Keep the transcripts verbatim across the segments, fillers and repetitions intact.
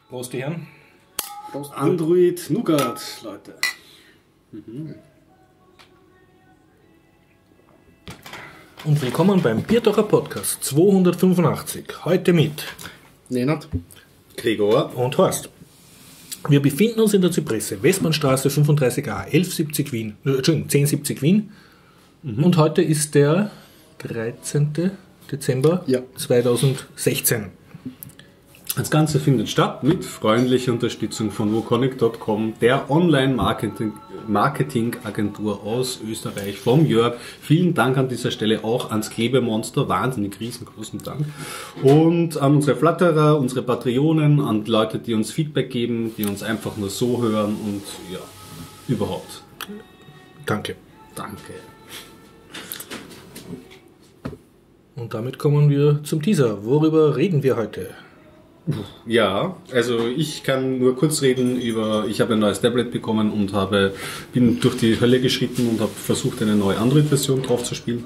Prost, die Herren. Prost. Android Nougat, Leute. Mhm. Und willkommen beim Biertaucher Podcast zweihundertfünfundachtzig. Heute mit Nenad, Gregor und Horst. Wir befinden uns in der Zypresse, Westbahnstraße fünfunddreißig a, elf siebzig Wien, äh, Entschuldigung, zehn siebzig Wien. Mhm. Und heute ist der dreizehnten Dezember ja. zweitausendsechzehn. Das Ganze findet statt mit freundlicher Unterstützung von woconic punkt com, der Online-Marketing-Agentur aus Österreich, vom Jörg. Vielen Dank an dieser Stelle auch ans Klebemonster, wahnsinnig riesengroßen Dank. Und an unsere Flatterer, unsere Patreonen, an die Leute, die uns Feedback geben, die uns einfach nur so hören und ja, überhaupt. Danke. Danke. Und damit kommen wir zum Teaser. Worüber reden wir heute? Ja, also ich kann nur kurz reden über, ich habe ein neues Tablet bekommen und habe, bin durch die Hölle geschritten und habe versucht, eine neue Android-Version drauf zu spielen.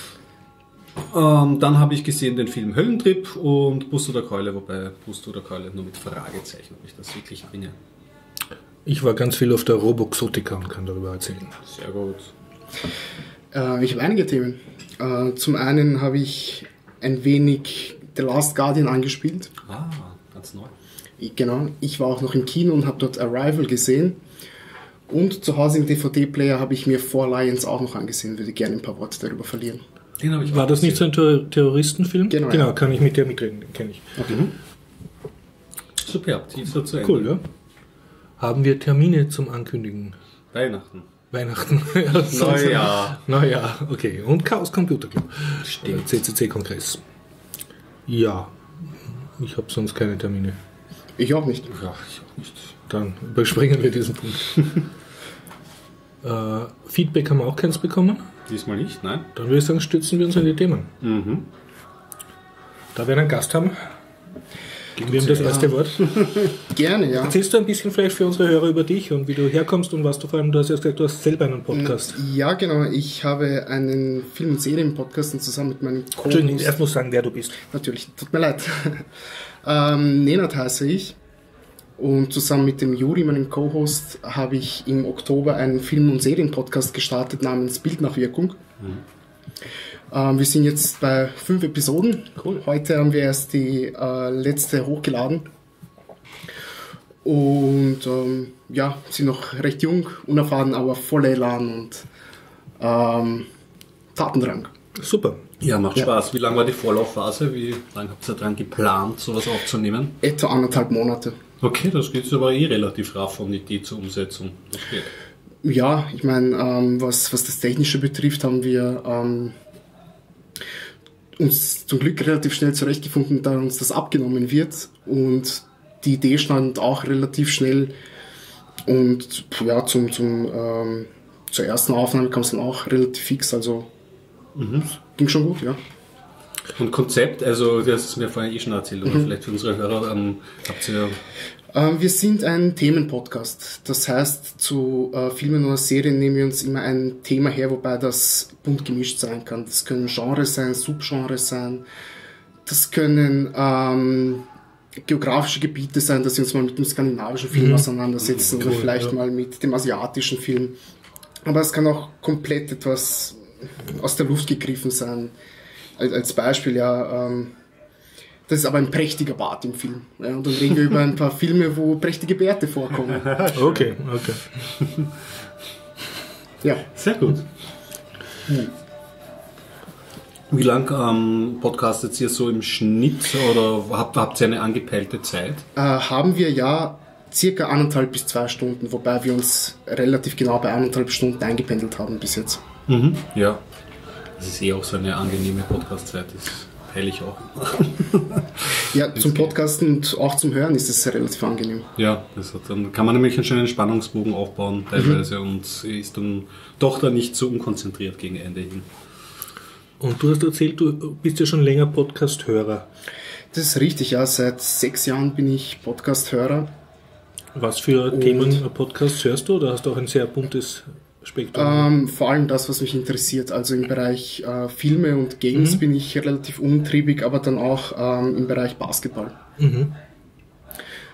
Ähm, dann habe ich gesehen den Film Höllentrip und Bus oder Keule, wobei Bus oder Keule nur mit Fragezeichen, ob ich das wirklich bringe. Ich war ganz viel auf der Roboxotica und kann darüber erzählen. Sehr gut. Äh, ich habe einige Themen. Äh, zum einen habe ich ein wenig The Last Guardian angespielt. Ah, ganz neu. Genau, ich war auch noch im Kino und habe dort Arrival gesehen. Und zu Hause im D V D-Player habe ich mir Four Lions auch noch angesehen. Würde gerne ein paar Worte darüber verlieren. Den habe ich War das nicht so ein Ter- Terroristenfilm? Genau, genau ja. Kann ich mit dir mitreden, den kenne ich. Okay. Mhm. Superb, Teaser zu Ende. Cool, ja. Haben wir Termine zum Ankündigen? Weihnachten. Weihnachten. Neujahr. Neujahr, okay. Und Chaos Computer Club. Stimmt. C C C-Kongress. Ja, ich habe sonst keine Termine. Ich auch nicht. Ja, ich auch nicht. Dann überspringen wir diesen Punkt. äh, Feedback haben wir auch keins bekommen. Diesmal nicht, nein? Dann würde ich sagen, stürzen wir uns in die Themen. Mhm. Da wir einen Gast haben, geben wir ihm das erste Wort. Gerne, ja. Erzählst du ein bisschen vielleicht für unsere Hörer über dich und wie du herkommst und was du vor allem, du hast ja gesagt, du hast selber einen Podcast. Ja, genau. Ich habe einen Film- und Serien-Podcast und zusammen mit meinem Co-Host... Entschuldigung, erst muss sagen, wer du bist. Natürlich, tut mir leid. ähm, Nenad heiße ich. Und zusammen mit dem Juri, meinem Co-Host, habe ich im Oktober einen Film- und Serien-Podcast gestartet namens Bildnachwirkung. Mhm. Ähm, wir sind jetzt bei fünf Episoden. Cool. Heute haben wir erst die äh, letzte hochgeladen. Und ähm, ja, sind noch recht jung, unerfahren, aber voller Elan und ähm, Tatendrang. Super. Ja, macht Ja. Spaß. Wie lange war die Vorlaufphase? Wie lange habt ihr daran geplant, sowas aufzunehmen? Etwa anderthalb Monate. Okay, das geht aber eh relativ raff von Idee zur Umsetzung. Das geht. Ja, ich meine, ähm, was, was das Technische betrifft, haben wir ähm, uns zum Glück relativ schnell zurechtgefunden, da uns das abgenommen wird. Und die Idee stand auch relativ schnell. Und ja, zum, zum, ähm, zur ersten Aufnahme kam es dann auch relativ fix. Also Mhm. ging schon gut, ja. Und Konzept, also das ist mir vorhin eh schon erzählt, oder mhm. vielleicht für unsere Hörer, ähm, habt ihr... Ähm, wir sind ein Themenpodcast. Das heißt, zu äh, Filmen oder Serien nehmen wir uns immer ein Thema her, wobei das bunt gemischt sein kann. Das können Genres sein, Subgenres sein. Das können ähm, geografische Gebiete sein, dass wir uns mal mit dem skandinavischen Film mhm. auseinandersetzen cool, oder vielleicht ja. mal mit dem asiatischen Film. Aber es kann auch komplett etwas aus der Luft gegriffen sein. Als, als Beispiel, ja... Ähm, Das ist aber ein prächtiger Bart im Film. Ja, und dann reden wir über ein paar Filme, wo prächtige Bärte vorkommen. Okay, okay. Ja. Sehr gut. Hm. Wie lang ähm, podcastet ihr so im Schnitt oder habt, habt ihr eine angepeilte Zeit? Äh, haben wir ja circa eineinhalb bis zwei Stunden, wobei wir uns relativ genau bei eineinhalb Stunden eingependelt haben bis jetzt. Mhm. Ja. Das ist eh auch so eine angenehme Podcast-Zeit. Das peile ich auch. Ja, zum Podcasten und auch zum Hören ist es relativ angenehm. Ja, das hat, dann kann man nämlich einen schönen Spannungsbogen aufbauen teilweise mhm. und ist dann doch dann nicht so unkonzentriert gegen Ende hin. Und du hast erzählt, du bist ja schon länger Podcast-Hörer. Das ist richtig, ja. Seit sechs Jahren bin ich Podcast-Hörer. Was für und Themen Podcasts hörst du? Oder hast du auch ein sehr buntes Spektrum? Ähm, vor allem das, was mich interessiert. Also im Bereich äh, Filme und Games mhm. bin ich relativ umtriebig, aber dann auch ähm, im Bereich Basketball. Mhm.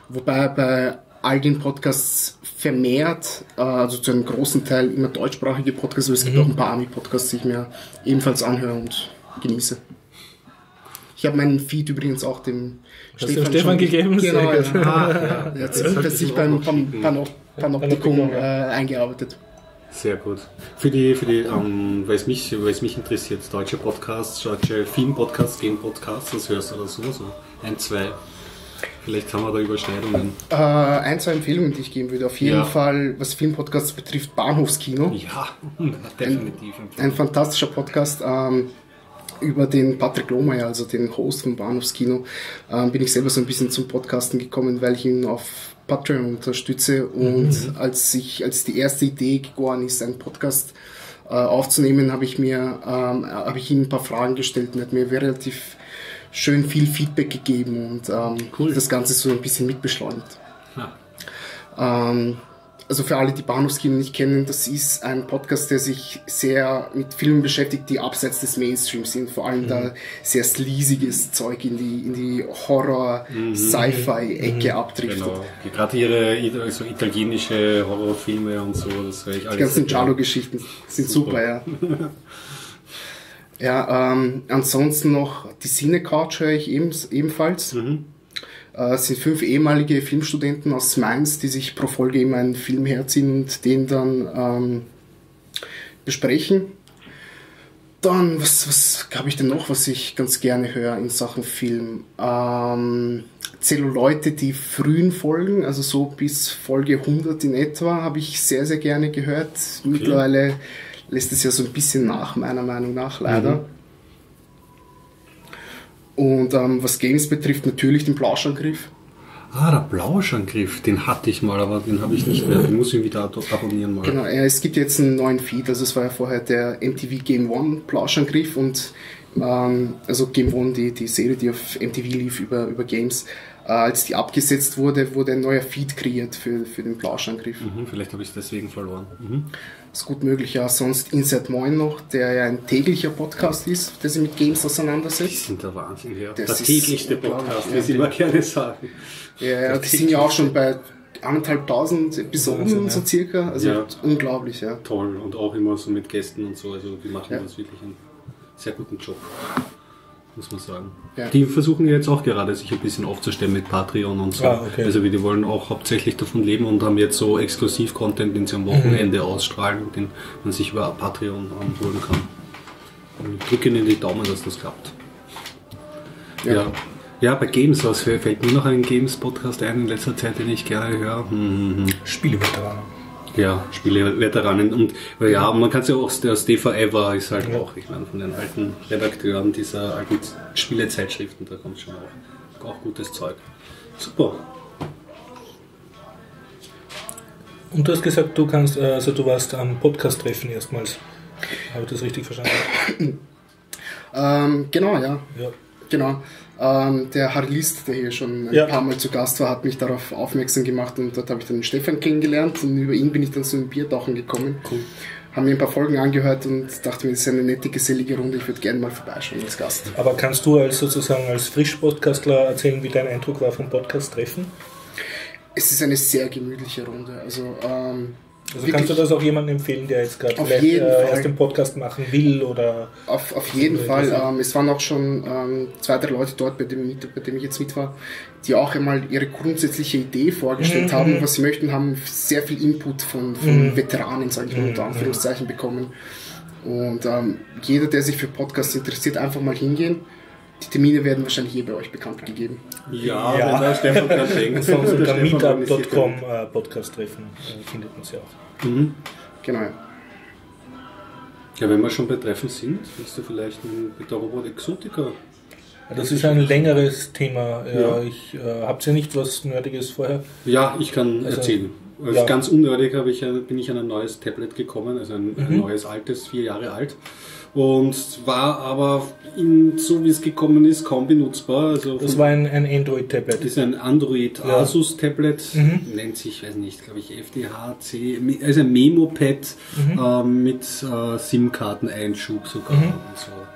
Wobei bei all den Podcasts vermehrt, äh, also zu einem großen Teil immer deutschsprachige Podcasts, aber es gibt Mhm. auch ein paar Ami-Podcasts, die ich mir ebenfalls anhöre und genieße. Ich habe meinen Feed übrigens auch dem Hast du dem Stefan gegeben? Genau, Sehr ja. gut. Ah, ja. Er hat sich, hat sich beim Pan- Pan- Panoptikum äh, eingearbeitet. Sehr gut. Für die, für die, ähm, weil es mich, weil es mich interessiert, deutsche Podcasts, deutsche Film-Podcasts, Game-Podcasts, was hörst du da so? So ein, zwei. Vielleicht haben wir da Überschneidungen. Äh, ein, zwei Empfehlungen, die ich geben würde. Auf jeden Ja. Fall, was Filmpodcasts betrifft, Bahnhofskino. Ja, definitiv. Ein fantastischer Podcast ähm, über den Patrick Lohmeier, also den Host vom Bahnhofskino. Ähm, bin ich selber so ein bisschen zum Podcasten gekommen, weil ich ihn auf Patreon unterstütze und mhm. als ich als die erste Idee geboren ist, einen Podcast äh, aufzunehmen, habe ich mir ähm, habe ich ihm ein paar Fragen gestellt und er hat mir relativ schön viel Feedback gegeben und ähm, Cool. das Ganze so ein bisschen mitbeschleunigt. Ja. Ähm, also für alle, die Bahnhofskino nicht kennen, das ist ein Podcast, der sich sehr mit Filmen beschäftigt, die abseits des Mainstreams sind. Vor allem mhm. da sehr sleasiges Zeug in die, in die Horror-Sci-Fi-Ecke mhm. abdriftet. Genau. Gerade ihre so italienische Horrorfilme und so, das höre ich alles. Die ganzen Giallo-Geschichten sind super, super ja. Ja, ähm, ansonsten noch die Cine-Couch höre ich eben, ebenfalls. Mhm. Äh, es sind fünf ehemalige Filmstudenten aus Mainz, die sich pro Folge immer einen Film herziehen und den dann ähm, besprechen. Dann, was, was habe ich denn noch, was ich ganz gerne höre in Sachen Film? Ähm, Zelluleute, die frühen Folgen, also so bis Folge hundert in etwa, habe ich sehr, sehr gerne gehört. Okay. Mittlerweile lässt es ja so ein bisschen nach, meiner Meinung nach, leider. Mhm. Und ähm, was Games betrifft, natürlich den Plauschangriff. Ah, der Plauschangriff, den hatte ich mal, aber den habe ich nicht mehr. Den muss ich wieder abonnieren mal. Genau, ja, es gibt jetzt einen neuen Feed, also es war ja vorher der M T V Game One Plauschangriff und ähm, also Game One, die, die Serie, die auf M T V lief über, über Games, äh, als die abgesetzt wurde, wurde ein neuer Feed kreiert für, für den Plauschangriff. Mhm, vielleicht habe ich es deswegen verloren. Mhm. Das ist gut möglich, ja. Sonst Inside Moin noch, der ja ein täglicher Podcast ist, der sich mit Games auseinandersetzt. Die sind der Wahnsinn, ja. Das der täglichste Podcast, wie sie immer gerne sagen. Ja, ja, die sind ja auch schon bei anderthalbtausend Episoden Wahnsinn, so circa. Also ja. unglaublich, ja. Toll und auch immer so mit Gästen und so. Also die machen ja. das wirklich einen sehr guten Job, muss man sagen. Ja. Die versuchen jetzt auch gerade sich ein bisschen aufzustellen mit Patreon und so. Ah, okay. Also die wollen auch hauptsächlich davon leben und haben jetzt so Exklusiv-Content, den sie am Wochenende mhm. ausstrahlen, den man sich über Patreon holen kann. Und ich drücke ihnen die Daumen, dass das klappt. Ja. ja. Ja, bei Games, was fällt mir noch ein Games-Podcast ein in letzter Zeit, den ich gerne höre? Hm. Spieleveteranen. Ja, Spieleveteranen. Und ja, man kann es ja auch, der Stay Forever ist halt ja. auch, ich meine, von den alten Redakteuren dieser alten Spielezeitschriften, da kommt schon auch, auch gutes Zeug. Super. Und du hast gesagt, du kannst, also du warst am Podcast-Treffen erstmals. Habe ich das richtig verstanden? ähm, genau, ja. ja. Genau. Ähm, der Harry List, der hier schon ein ja. paar Mal zu Gast war, hat mich darauf aufmerksam gemacht und dort habe ich dann den Stefan kennengelernt und über ihn bin ich dann so ein Biertauchen gekommen. Cool. Haben mir ein paar Folgen angehört und dachte mir, das ist eine nette, gesellige Runde, ich würde gerne mal vorbeischauen als Gast. Aber kannst du als sozusagen als Frisch-Podcastler erzählen, wie dein Eindruck war vom Podcast-Treffen? Es ist eine sehr gemütliche Runde. Also, ähm, also kannst du das auch jemandem empfehlen, der jetzt gerade vielleicht äh, erst den Podcast machen will? Oder auf, auf jeden Fall. Ähm, es waren auch schon ähm, zwei, drei Leute dort, bei dem, bei dem ich jetzt mit war, die auch einmal ihre grundsätzliche Idee vorgestellt mhm. haben, was sie möchten, haben sehr viel Input von, von mhm. Veteranen, sage ich mal, unter Anführungszeichen bekommen. Und ähm, jeder, der sich für Podcasts interessiert, einfach mal hingehen. Die Termine werden wahrscheinlich hier bei euch bekannt gegeben. Ja, ja. Wenn der Stefan dran denkt. Sonst unter meetup punkt com äh, Podcast-Treffen äh, findet man sie auch. Mhm. Genau. Ja, wenn wir schon bei Treffen sind, ist da vielleicht mit der Robot Exotica. Das ist ein längeres Thema. Ja, ja. Ich, äh, habt ihr nicht was Nerdiges vorher? Ja, ich kann also, erzählen. Also ja. Ganz unnördig habe ich, bin ich an ein neues Tablet gekommen, also ein, mhm. ein neues altes, vier Jahre alt. Und war aber, in, so wie es gekommen ist, kaum benutzbar. Also das war ein, ein Android-Tablet. Das ist ein Android-Asus-Tablet, mhm. nennt sich, weiß nicht, glaube ich, F D H C, also ein Memo-Pad mhm. äh, mit äh, SIM-Karteneinschub sogar mhm. und so.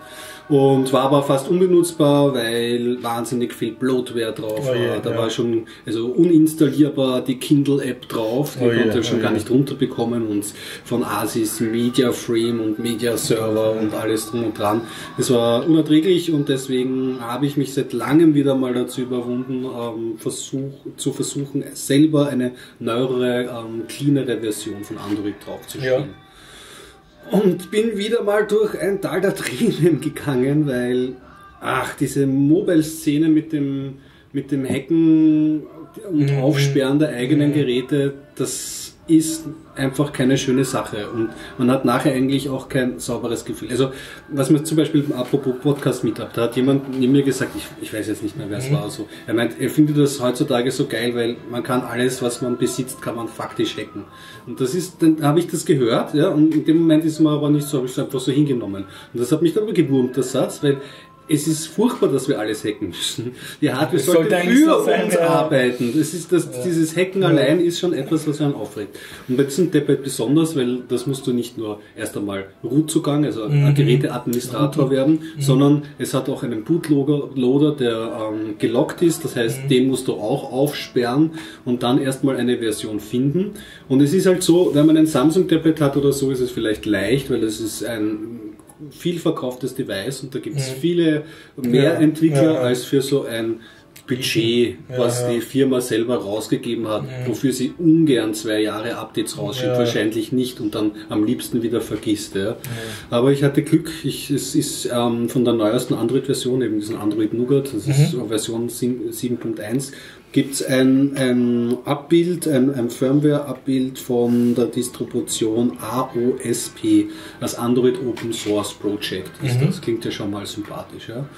Und war aber fast unbenutzbar, weil wahnsinnig viel Bloatware drauf war. Oh je, da ja. war schon also uninstallierbar die Kindle-App drauf, die Oh je, konnte ich schon oh gar je. nicht runterbekommen und von Asis Media Frame und Media Server und alles drum und dran. Das war unerträglich und deswegen habe ich mich seit langem wieder mal dazu überwunden, ähm, versuch, zu versuchen, selber eine neuere, ähm, cleanere Version von Android drauf zu spielen. Ja. Und bin wieder mal durch ein Tal der Tränen gegangen, weil, ach, diese Mobile-Szene mit dem, mit dem Hacken und Mhm. Aufsperren der eigenen Geräte, das ist einfach keine schöne Sache und man hat nachher eigentlich auch kein sauberes Gefühl. Also, was mir zum Beispiel, apropos Podcast-Meetup, da hat jemand neben mir gesagt, ich, ich weiß jetzt nicht mehr, wer es Mhm. war, so. Er meint, er findet das heutzutage so geil, weil man kann alles, was man besitzt, kann man faktisch hacken. Und das ist, dann habe ich das gehört, ja, und in dem Moment ist mir aber nicht so, habe ich es einfach so hingenommen. Und das hat mich dann aber gewurmt, der Satz, weil es ist furchtbar, dass wir alles hacken müssen. Die Hardware Das sollte sollte eigentlich für so sein, uns ja. arbeiten. Das ist das, Ja. Dieses Hacken Ja. allein ist schon etwas, was einen aufregt. Und bei diesem Tablet besonders, weil das musst du nicht nur erst einmal Root-Zugang, also Mhm. ein Geräteadministrator werden, Mhm. sondern es hat auch einen Bootloader, der ähm, gelockt ist. Das heißt, Mhm. den musst du auch aufsperren und dann erstmal eine Version finden. Und es ist halt so, wenn man ein Samsung-Tablet hat oder so, ist es vielleicht leicht, weil es ist ein viel verkauftes Device und da gibt es Mhm. viele mehr Ja, Entwickler ja. als für so ein Budget, Ja, was ja. die Firma selber rausgegeben hat, Mhm. wofür sie ungern zwei Jahre Updates rausschickt, Ja. wahrscheinlich nicht und dann am liebsten wieder vergisst. Ja. Aber ich hatte Glück, ich, es ist ähm, von der neuesten Android-Version, eben diesen Android Nougat, das ist Mhm. Version sieben Punkt eins, gibt es ein, ein Abbild, ein, ein Firmware-Abbild von der Distribution A O S P, das Android Open Source Project. Das, Mhm. das klingt ja schon mal sympathisch. Ja.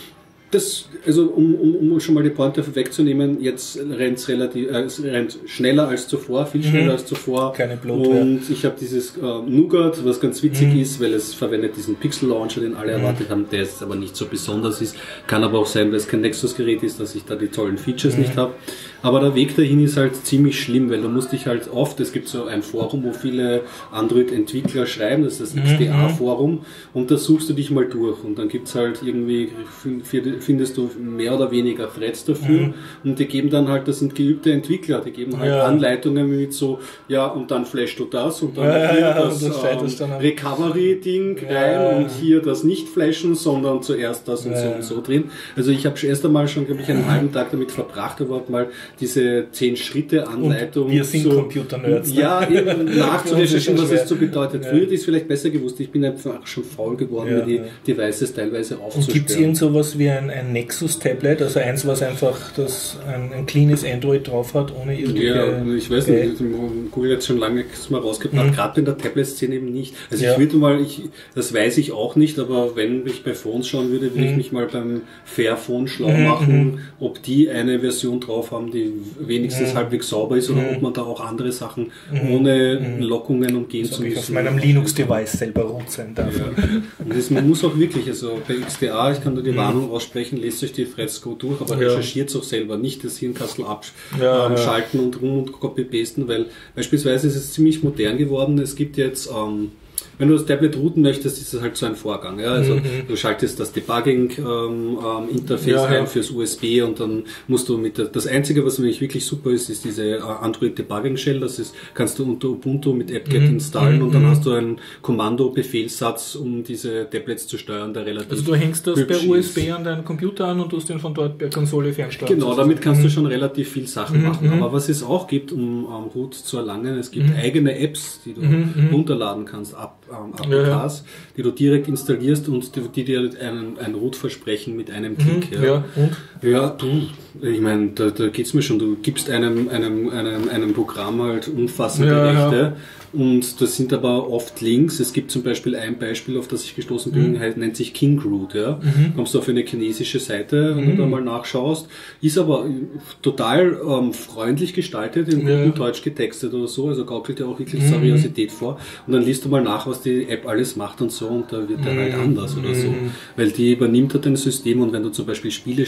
Das, also um, um, um schon mal die Pointe wegzunehmen, jetzt rennt es relativ, äh, es rennt schneller als zuvor, viel schneller Mhm. als zuvor. Keine Bloatware. Und ich habe dieses äh, Nougat, was ganz witzig Mhm. ist, weil es verwendet diesen Pixel Launcher, den alle erwartet haben, der jetzt aber nicht so besonders ist. Kann aber auch sein, weil es kein Nexus-Gerät ist, dass ich da die tollen Features Mhm. nicht habe. Aber der Weg dahin ist halt ziemlich schlimm, weil du musst dich halt oft, es gibt so ein Forum, wo viele Android-Entwickler schreiben, das ist das Mhm. X D A-Forum, und da suchst du dich mal durch und dann gibt's halt irgendwie, findest du mehr oder weniger Threads dafür Mhm. und die geben dann halt, das sind geübte Entwickler, die geben halt Ja. Anleitungen mit so, ja, und dann flashst du das und dann Ja, hier ja, das, und das scheiterst ähm, dann am- Recovery-Ding Ja. rein und hier das nicht flashen, sondern zuerst das und Ja. so und so drin. Also ich habe erst einmal schon, glaube ich, einen halben Tag damit verbracht, überhaupt mal diese zehn Schritte Anleitung Und wir sind so, Computer-Nerds, ne? ja, eben nachzurecherchieren, was schwer. es so bedeutet. Ja. Früher hätte ich es vielleicht besser gewusst. Ich bin einfach schon faul geworden, Ja, mir die ja. Devices teilweise Und aufzusperren. gibt es irgend sowas wie ein, ein Nexus-Tablet, also eins, was einfach das, ein, ein cleanes Android drauf hat, ohne irgendwelche... Ja, ich weiß Geil- nicht, Google hat schon lange mal rausgebracht, Mhm. gerade in der Tablet-Szene eben nicht. Also Ja. ich würde mal, ich, das weiß ich auch nicht, aber wenn ich bei Phones schauen würde, würde ich Mhm. mich mal beim Fairphone schlau Mhm, machen, ob die eine Version drauf haben, die wenigstens Mhm. halbwegs sauber ist oder Mhm. ob man da auch andere Sachen Mhm. ohne Mhm. Lockungen umgehen dass zu ich müssen. auf meinem Linux-Device selber root sein darf. Ja. Und das, man muss auch wirklich, also bei X D A, ich kann nur die Mhm. Warnung aussprechen, lest euch die Threads go durch, aber Ja. recherchiert es auch selber, nicht das Hirnkastel Ja, abschalten ja. und rum und copy-pasten, weil beispielsweise ist es ziemlich modern geworden. Es gibt jetzt, ähm, wenn du das Tablet routen möchtest, ist das halt so ein Vorgang. Ja? Also Mhm. du schaltest das Debugging-Interface Ja, ja. ein fürs U S B und dann musst du mit der, das Einzige, was nämlich wirklich super ist, ist diese äh, Android Debugging Shell. Das ist, kannst du unter Ubuntu mit apt-get Mhm. installen und dann Mhm. hast du einen Kommando-Befehlssatz, um diese Tablets zu steuern, der relativ Also du hängst das per hübsch U S B ist. an deinen Computer an und tust den von dort per Konsole fernsteuern. Genau, damit kannst du schon relativ viel Sachen Mhm, machen. mhm. Aber was es auch gibt, um ähm, Root zu erlangen, es gibt Mhm. eigene Apps, die du Mhm, mhm. runterladen kannst, ab, ähm, A P Ja, ja. Ks, die du direkt installierst und die, die dir einen, ein Root versprechen mit einem Mhm. Klick. Ja, und? Ja, du, ich meine, da, da geht's mir schon. Du gibst einem, einem, einem, einem Programm halt umfassende Ja, ja. Rechte und das sind aber oft Links. Es gibt zum Beispiel ein Beispiel, auf das ich gestoßen bin, Mhm. halt, nennt sich KingRoot. Ja? Mhm. Kommst du auf eine chinesische Seite, wenn Mhm. du da mal nachschaust, ist aber total ähm, freundlich gestaltet, in Ja. gutem Deutsch getextet oder so, also gaukelt ja auch wirklich Mhm. Seriosität vor. Und dann liest du mal nach, was die App alles macht und so und da wird der halt anders oder so. Mhm. Weil die übernimmt halt ein System und wenn du zum Beispiel Spiele startest,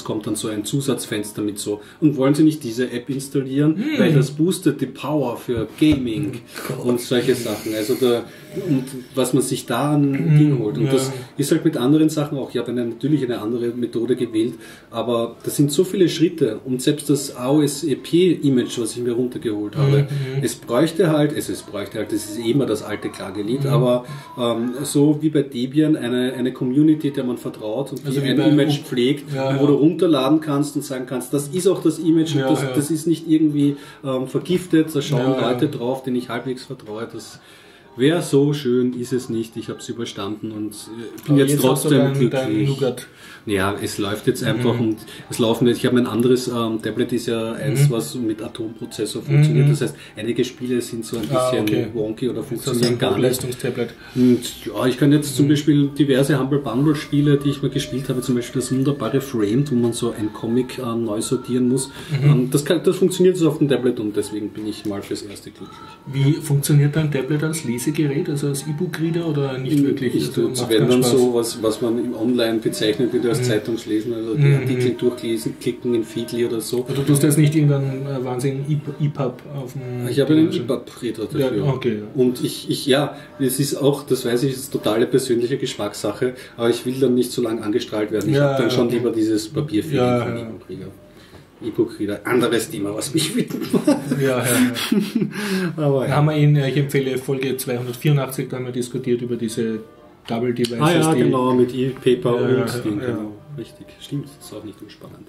es kommt dann so ein Zusatzfenster mit so, und wollen Sie nicht diese App installieren, hm. weil das boostet die Power für Gaming oh und solche Sachen. Also da, und was man sich da an hm. Ding holt. Und ja. das ist halt mit anderen Sachen auch. Ich habe eine, natürlich eine andere Methode gewählt, aber das sind so viele Schritte und selbst das A O S E P-Image, was ich mir runtergeholt habe, mhm. es bräuchte halt, es, es bräuchte halt, das ist eh immer das alte Klagelied, mhm. aber ähm, so wie bei Debian eine, eine Community, der man vertraut und die also ein Image U pflegt, ja, wo ja. du runterladen kannst und sagen kannst, das ist auch das Image ja, und das, ja. das ist nicht irgendwie ähm, vergiftet, da schauen ja, Leute ja. drauf, denen ich halbwegs vertraue, das wäre so schön, ist es nicht, ich habe es überstanden und bin jetzt, jetzt trotzdem glücklich. Ja, es läuft jetzt einfach mhm. und es laufen jetzt, ich habe ein anderes ähm, Tablet, ist ja eins, mhm. was mit Atomprozessor funktioniert, mhm. das heißt, einige Spiele sind so ein bisschen ah, okay. wonky oder funktionieren gar nicht. Leistungstablet. Und ja, ich kann jetzt mhm. zum Beispiel diverse Humble Bundle Spiele, die ich mal gespielt habe, zum Beispiel das wunderbare Framed, wo man so ein Comic ähm, neu sortieren muss, mhm. ähm, das, kann, das funktioniert so auf dem Tablet und deswegen bin ich mal fürs erste glücklich. Wie funktioniert dein Tablet als Lesegerät, also als E-Book-Reader oder nicht wirklich? Ich tue es, wenn dann so was, was man im Online bezeichnet wird als mhm. Zeitungslesen, also die mhm. Artikel durchlesen, klicken in Feedly oder so. Also du tust jetzt nicht irgendeinen äh, wahnsinnigen E P U B auf dem... Ich habe einen E P U B-Reader dafür. Ja, okay, ja. Und ich, ich, ja, es ist auch, das weiß ich, es ist totale persönliche Geschmackssache, aber ich will dann nicht so lange angestrahlt werden. Ich ja, habe dann schon okay. lieber dieses Papierfeeling ja, von ja. E-Book-Reader. E-Book-Reader, anderes Thema, was mich wütend macht. Ja, ja, ja. Aber, ja. Haben wir ihn, ich empfehle Folge zweihundertvierundachtzig, da haben wir diskutiert über diese Double Devices. Ah ja, genau, mit E-Paper ja, und ja, Ding, ja. genau. Richtig, stimmt, das ist auch nicht unspannend.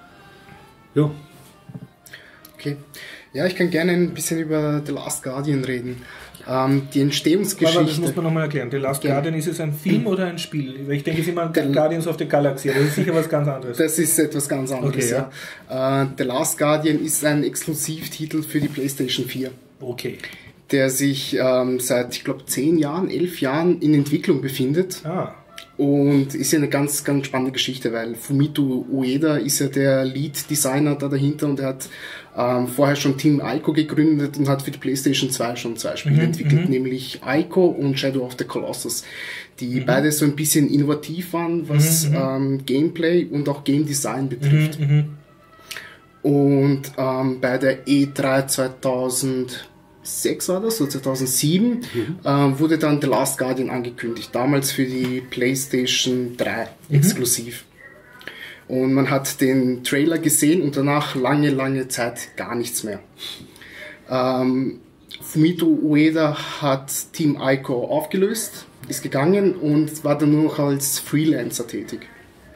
Ja. Okay. Ja, ich kann gerne ein bisschen über The Last Guardian reden. Ähm, die Entstehungsgeschichte. Aber das muss man nochmal erklären. The Last Guardian, ist es ein Film oder ein Spiel? Ich denke, es ist immer The Guardians of the Galaxy, aber das ist sicher was ganz anderes. Das ist etwas ganz anderes, okay, ja. ja. Äh, The Last Guardian ist ein Exklusivtitel für die PlayStation vier. Okay. Der sich ähm, seit, ich glaube, zehn Jahren, elf Jahren in Entwicklung befindet. Ah. Und ist ja eine ganz, ganz spannende Geschichte, weil Fumito Ueda ist ja der Lead-Designer da dahinter und er hat ähm, vorher schon Team Ico gegründet und hat für die PlayStation zwei schon zwei Spiele mhm, entwickelt, m- nämlich Ico und Shadow of the Colossus, die mhm. beide so ein bisschen innovativ waren, was mhm, ähm, Gameplay und auch Game Design betrifft. Mhm, und ähm, bei der E drei zweitausendsechs war das, oder zweitausendsieben, mhm. äh, wurde dann The Last Guardian angekündigt, damals für die PlayStation drei mhm. exklusiv. Und man hat den Trailer gesehen und danach lange, lange Zeit gar nichts mehr. Ähm, Fumito Ueda hat Team Ico aufgelöst, ist gegangen und war dann nur noch als Freelancer tätig.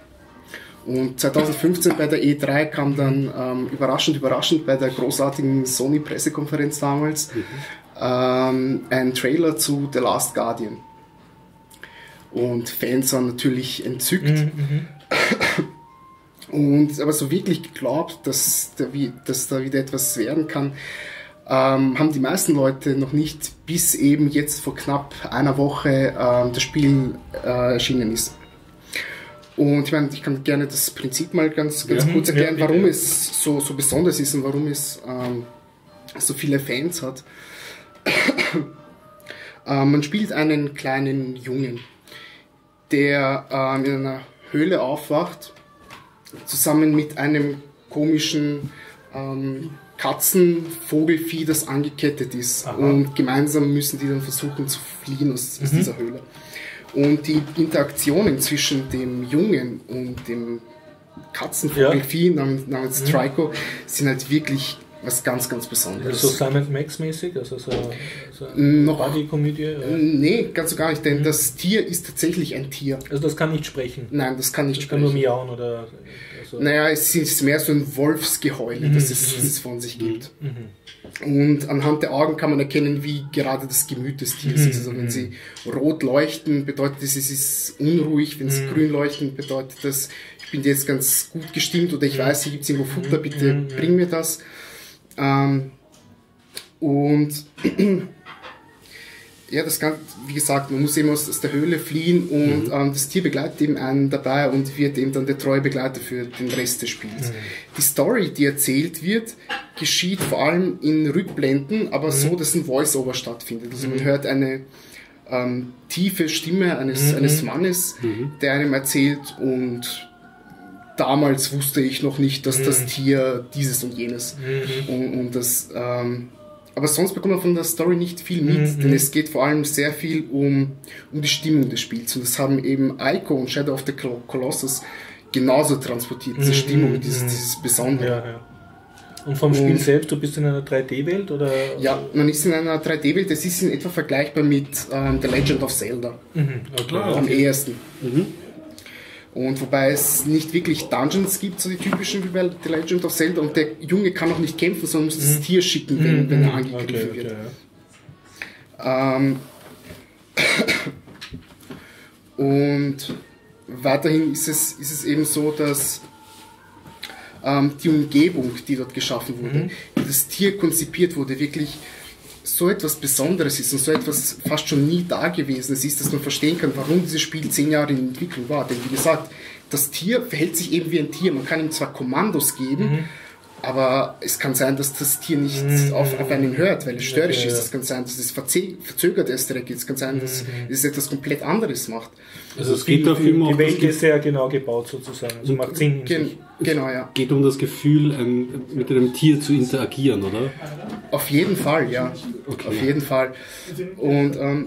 Und zweitausendfünfzehn bei der E drei kam dann ähm, überraschend, überraschend bei der großartigen Sony-Pressekonferenz damals mhm. ähm, ein Trailer zu The Last Guardian. Und Fans waren natürlich entzückt. Mhm. Und aber so wirklich geglaubt, dass da, dass da wieder etwas werden kann, ähm, haben die meisten Leute noch nicht, bis eben jetzt vor knapp einer Woche ähm, das Spiel äh, erschienen ist. Und ich meine, ich kann gerne das Prinzip mal ganz, ganz ja, kurz erklären, ja, warum es so, so besonders ist und warum es ähm, so viele Fans hat. ähm, man spielt einen kleinen Jungen, der ähm, in einer Höhle aufwacht, zusammen mit einem komischen ähm, Katzenvogelvieh, das angekettet ist. Aha. Und gemeinsam müssen die dann versuchen zu fliehen aus, aus mhm. dieser Höhle. Und die Interaktionen zwischen dem Jungen und dem Katzenvogelvieh ja. namens, namens mhm. Trico sind halt wirklich was ganz, ganz Besonderes. So Simon Max-mäßig? Also so, so eine Buddy-Komödie? Ja. Nee, ganz so gar nicht, denn mhm. das Tier ist tatsächlich ein Tier. Also das kann nicht sprechen? Nein, das kann nicht das sprechen. Das kann nur miauen oder... Also naja, es ist mehr so ein Wolfsgeheule, mhm. das es, mhm. es von sich gibt. Mhm. Und anhand der Augen kann man erkennen, wie gerade das Gemüt des Tieres mhm. ist. Also wenn sie rot leuchten, bedeutet das, es ist unruhig. Wenn sie mhm. grün leuchten, bedeutet das, ich bin jetzt ganz gut gestimmt oder ich weiß, hier gibt es irgendwo Futter, bitte mhm. bring mir das. Ähm, und ja, das kann, wie gesagt, man muss eben aus, aus der Höhle fliehen und mhm. ähm, das Tier begleitet eben einen dabei und wird eben dann der treue Begleiter für den Rest des Spiels. Mhm. Die Story, die erzählt wird, geschieht vor allem in Rückblenden, aber mhm. so, dass ein Voice-Over stattfindet. Also man mhm. hört eine ähm, tiefe Stimme eines, mhm. eines Mannes, mhm. der einem erzählt und damals wusste ich noch nicht, dass Mhm. das Tier dieses und jenes. Mhm. Und, und das, ähm, aber sonst bekommt man von der Story nicht viel mit, Mhm. denn es geht vor allem sehr viel um, um die Stimmung des Spiels. Und das haben eben Ico und Shadow of the Colossus genauso transportiert, diese Mhm. Stimmung, dieses, Mhm. dieses Besondere. Ja, ja. Und vom Spiel Und- selbst, du bist in einer drei D-Welt oder? Ja, man ist in einer drei D-Welt, das ist in etwa vergleichbar mit ähm, The Legend of Zelda, Mhm. Okay. am ehesten. Mhm. Und wobei es nicht wirklich Dungeons gibt, so die typischen wie bei The Legend of Zelda, und der Junge kann auch nicht kämpfen, sondern muss das Tier schicken, wenn, wenn er angegriffen Okay, okay, wird. ja. Ähm, und weiterhin ist es, ist es eben so, dass ähm, die Umgebung, die dort geschaffen wurde, wie das Tier konzipiert wurde, wirklich so etwas Besonderes ist und so etwas fast schon nie Dagewesenes ist, dass man verstehen kann, warum dieses Spiel zehn Jahre in Entwicklung war. Denn wie gesagt, das Tier verhält sich eben wie ein Tier. Man kann ihm zwar Kommandos geben, aber es kann sein, dass das Tier nicht Mhm. auf, auf einen hört, weil es störrisch Ja, ja. ist. Es kann sein, dass es verze- verzögert erst direkt ist. Es kann sein, dass es etwas komplett anderes macht. Also es geht dafür die auch Welt das ist sehr genau gebaut sozusagen. Also macht Sinn. in Gen sich. genau, ja. geht um das Gefühl, ein, mit einem Tier zu interagieren, oder? Auf jeden Fall, ja. Okay. Auf jeden Fall. Und ähm,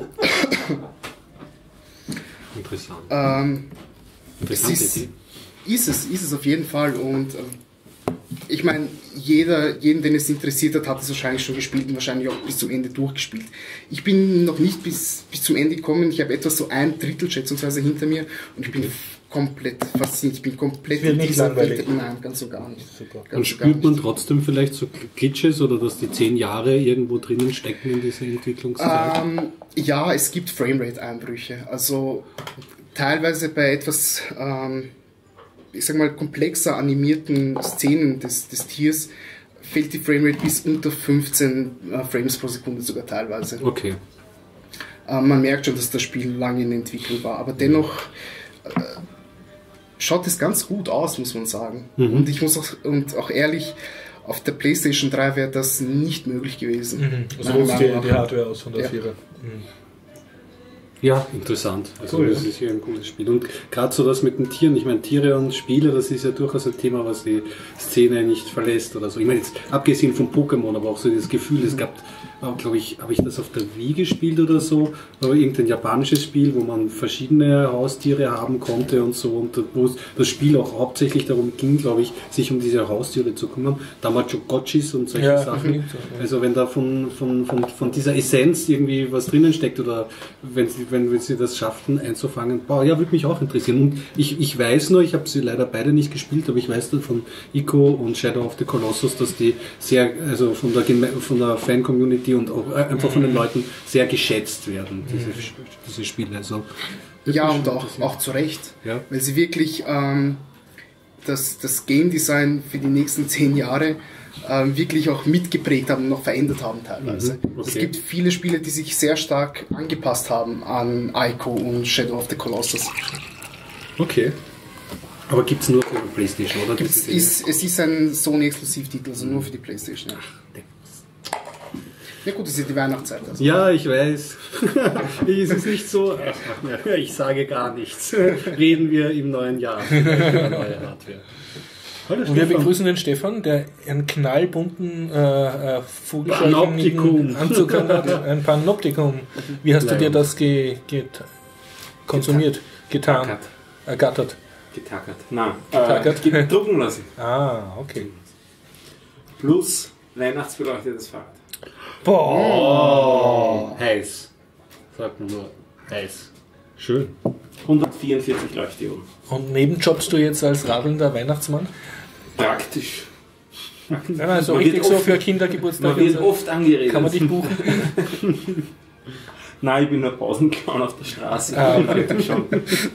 Interessant. ähm, es Interessante ist, Idee. ist es, ist es auf jeden Fall. Und ähm, ich meine, jeder, jeden, den es interessiert hat, hat es wahrscheinlich schon gespielt und wahrscheinlich auch bis zum Ende durchgespielt. Ich bin noch nicht bis, bis zum Ende gekommen. Ich habe etwa so ein Drittel schätzungsweise hinter mir und ich bin komplett fasziniert. Ich bin komplett Wird in nicht dieser langweilig. Welt. Nein, ganz und gar nicht. Super. Ganz Und und gar spürt man nicht. trotzdem vielleicht so Glitches oder dass die zehn Jahre irgendwo drinnen stecken in dieser Entwicklungszeit? Ähm, ja, es gibt Framerate-Einbrüche. Also teilweise bei etwas, ähm, ich sag mal, komplexer animierten Szenen des, des Tiers fällt die Framerate bis unter fünfzehn äh, Frames pro Sekunde sogar teilweise. Okay. Ähm, man merkt schon, dass das Spiel lange in Entwicklung war, aber dennoch äh, schaut es ganz gut aus, muss man sagen. Mhm. Und ich muss auch, und auch ehrlich, auf der PlayStation drei wäre das nicht möglich gewesen. Mhm. Also Meiner ruft die, Meinung die nach. Hardware aus von der Ja. Vierer. Mhm. Ja, interessant. Also Cool, das ja. ist hier ein cooles Spiel. Und gerade so das mit den Tieren, ich meine, Tiere und Spiele, das ist ja durchaus ein Thema, was die Szene nicht verlässt oder so. Ich meine, jetzt abgesehen von Pokémon, aber auch so das Gefühl, es gab, glaube ich, habe ich das auf der Wii gespielt oder so, aber irgendein japanisches Spiel, wo man verschiedene Haustiere haben konnte und so, und wo es- das Spiel auch hauptsächlich darum ging, glaube ich, sich um diese Haustiere zu kümmern. Tamagotchis und solche Ja, Sachen. klingt so, ja. Also wenn da von, von, von, von dieser Essenz irgendwie was drinnen steckt oder wenn sie, wenn, wenn sie das schafften einzufangen, boah, ja, würde mich auch interessieren. Und ich, ich weiß nur, ich habe sie leider beide nicht gespielt, aber ich weiß dann von Ico und Shadow of the Colossus, dass die sehr, also von der, Geme- von der Fan-Community und auch einfach von den Leuten sehr geschätzt werden, diese, diese Spiele. Also, würde Ja, mich und schon auch, interessieren. auch zu Recht. Ja. Weil sie wirklich ähm, das, das Game Design für die nächsten zehn Jahre ähm, wirklich auch mitgeprägt haben und noch verändert haben teilweise. Mhm, okay. Es gibt viele Spiele, die sich sehr stark angepasst haben an Ico und Shadow of the Colossus. Okay. Aber gibt es nur für PlayStation, oder? Es ist, es ist ein Sony-Exklusivtitel, also nur für die PlayStation. Ja, ja gut, es ist die Weihnachtszeit. Also. Ja, ich weiß. Es ist nicht so. Ja, ich sage gar nichts. Reden wir im neuen Jahr über neue Hardware. Hallo Und wir Stefan. begrüßen den Stefan, der einen knallbunten äh, äh, Panoptikum. Anzug hat, ein Panoptikum. Wie hast du dir das ge, get, konsumiert, getan, Getackert. ergattert? Getackert. Nein, Getackert? äh, gedrucken lassen. Ah, okay. Plus weihnachtsbeleuchtetes Fahrrad. Boah! Oh, heiß. Sagt man nur heiß. Schön. hundertvierundvierzig Leuchtdioden. Und nebenjobbst du jetzt als radelnder Weihnachtsmann? Praktisch. Nein, nein, so Man richtig wird so oft- für Kindergeburtstag. Man wird und so. oft angeredet. Kann man dich buchen? Nein, ich bin nur Pausenclown auf der Straße. Ah, okay. Schon.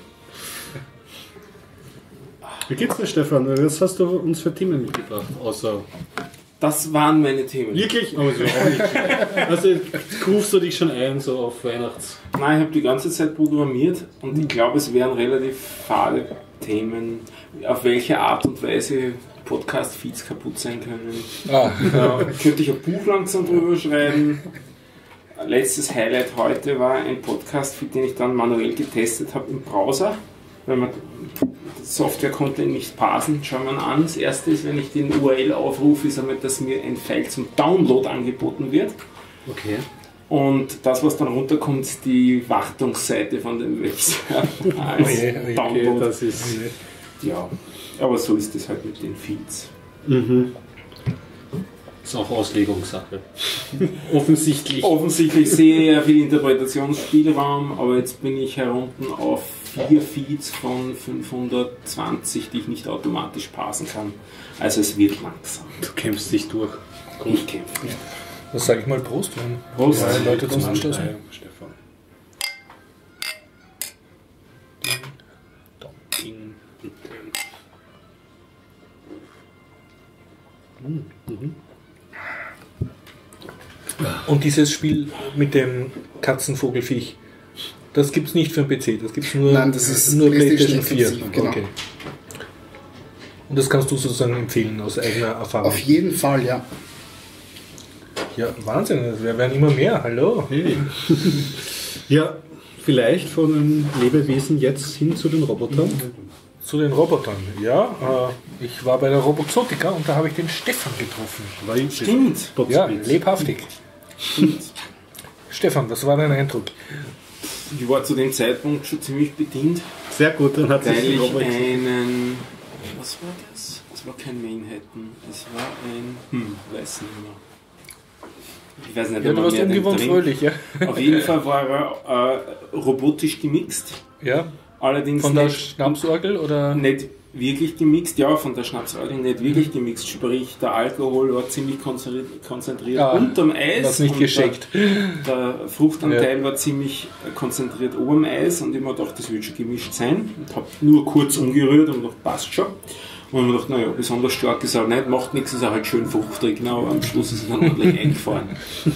Wie geht's dir, Stefan? Was hast du uns für Themen mitgebracht? Außer. Das waren meine Themen. Wirklich? Oh, so auch nicht. Also, rufst du dich schon ein, so auf Weihnachts. Nein, ich habe die ganze Zeit programmiert und ich glaube, es wären relativ fade Themen, auf welche Art und Weise Podcast-Feeds kaputt sein können. Ah, Da könnte ich ein Buch langsam drüber schreiben. Letztes Highlight heute war ein Podcast-Feed, den ich dann manuell getestet habe im Browser. Weil man die Software konnte ihn nicht parsen. Schauen wir an. Das erste ist, wenn ich den U R L aufrufe, ist einmal, dass mir ein File zum Download angeboten wird. Okay. Und das, was dann runterkommt, ist die Wartungsseite von dem Webserver als Oje, oje, Download. Okay, das ist... Ja, aber so ist es halt mit den Feeds. Mhm. Ist auch Auslegungssache. Offensichtlich. Offensichtlich sehr viel Interpretationsspielraum, aber jetzt bin ich herunten auf vier Feeds von fünfhundertzwanzig, die ich nicht automatisch parsen kann. Also es wird langsam. Du kämpfst dich durch. Ich kämpfe. Das sage ich mal Prost, wenn Prost. ja, Leute zum Anstoßen. Ja, Stefan. Ding. Mhm. Und dieses Spiel mit dem Katzenvogelfiech, das gibt es nicht für den P C, das gibt es nur, Nein, das ist nur PlayStation PlayStation vier. exklusiv, genau. Okay. Und das kannst du sozusagen empfehlen aus eigener Erfahrung. Auf jeden Fall, ja. Ja, Wahnsinn, es werden immer mehr, hallo. Hey. Ja, vielleicht von den Lebewesen jetzt hin zu den Robotern. Zu den Robotern, ja. Äh, ich war bei der Roboxotica und da habe ich den Stefan getroffen. Stimmt. Ja, lebhaftig. Stimmt. Stefan, was war dein Eindruck? Ich war zu dem Zeitpunkt schon ziemlich bedient, Sehr gut, dann hat weil sich die ich Roboter... einen... Was war das? Das war kein Manhattan. Das war ein... Hm, weiß nicht mehr. Ich weiß nicht, Ja, ob du man warst mehr den ungewohnt trinkt. fröhlich, ja. Auf jeden Fall war er äh, robotisch gemixt. Ja, Allerdings von der nicht, Schnapsorgel oder? nicht wirklich gemixt. Ja, von der Schnapsorgel nicht wirklich gemixt. Sprich, der Alkohol war ziemlich konzentriert, konzentriert Ah, unterm Eis. was nicht und gescheckt. Der, der Fruchtanteil Ja. war ziemlich konzentriert oben am Eis und ich habe mir gedacht, das wird schon gemischt sein. Und habe nur kurz umgerührt und gedacht, passt schon. Und ich gedacht, naja, besonders stark ist er nicht, macht nichts, ist er halt schön fruchtig, genau, aber am Schluss ist er dann ordentlich eingefahren.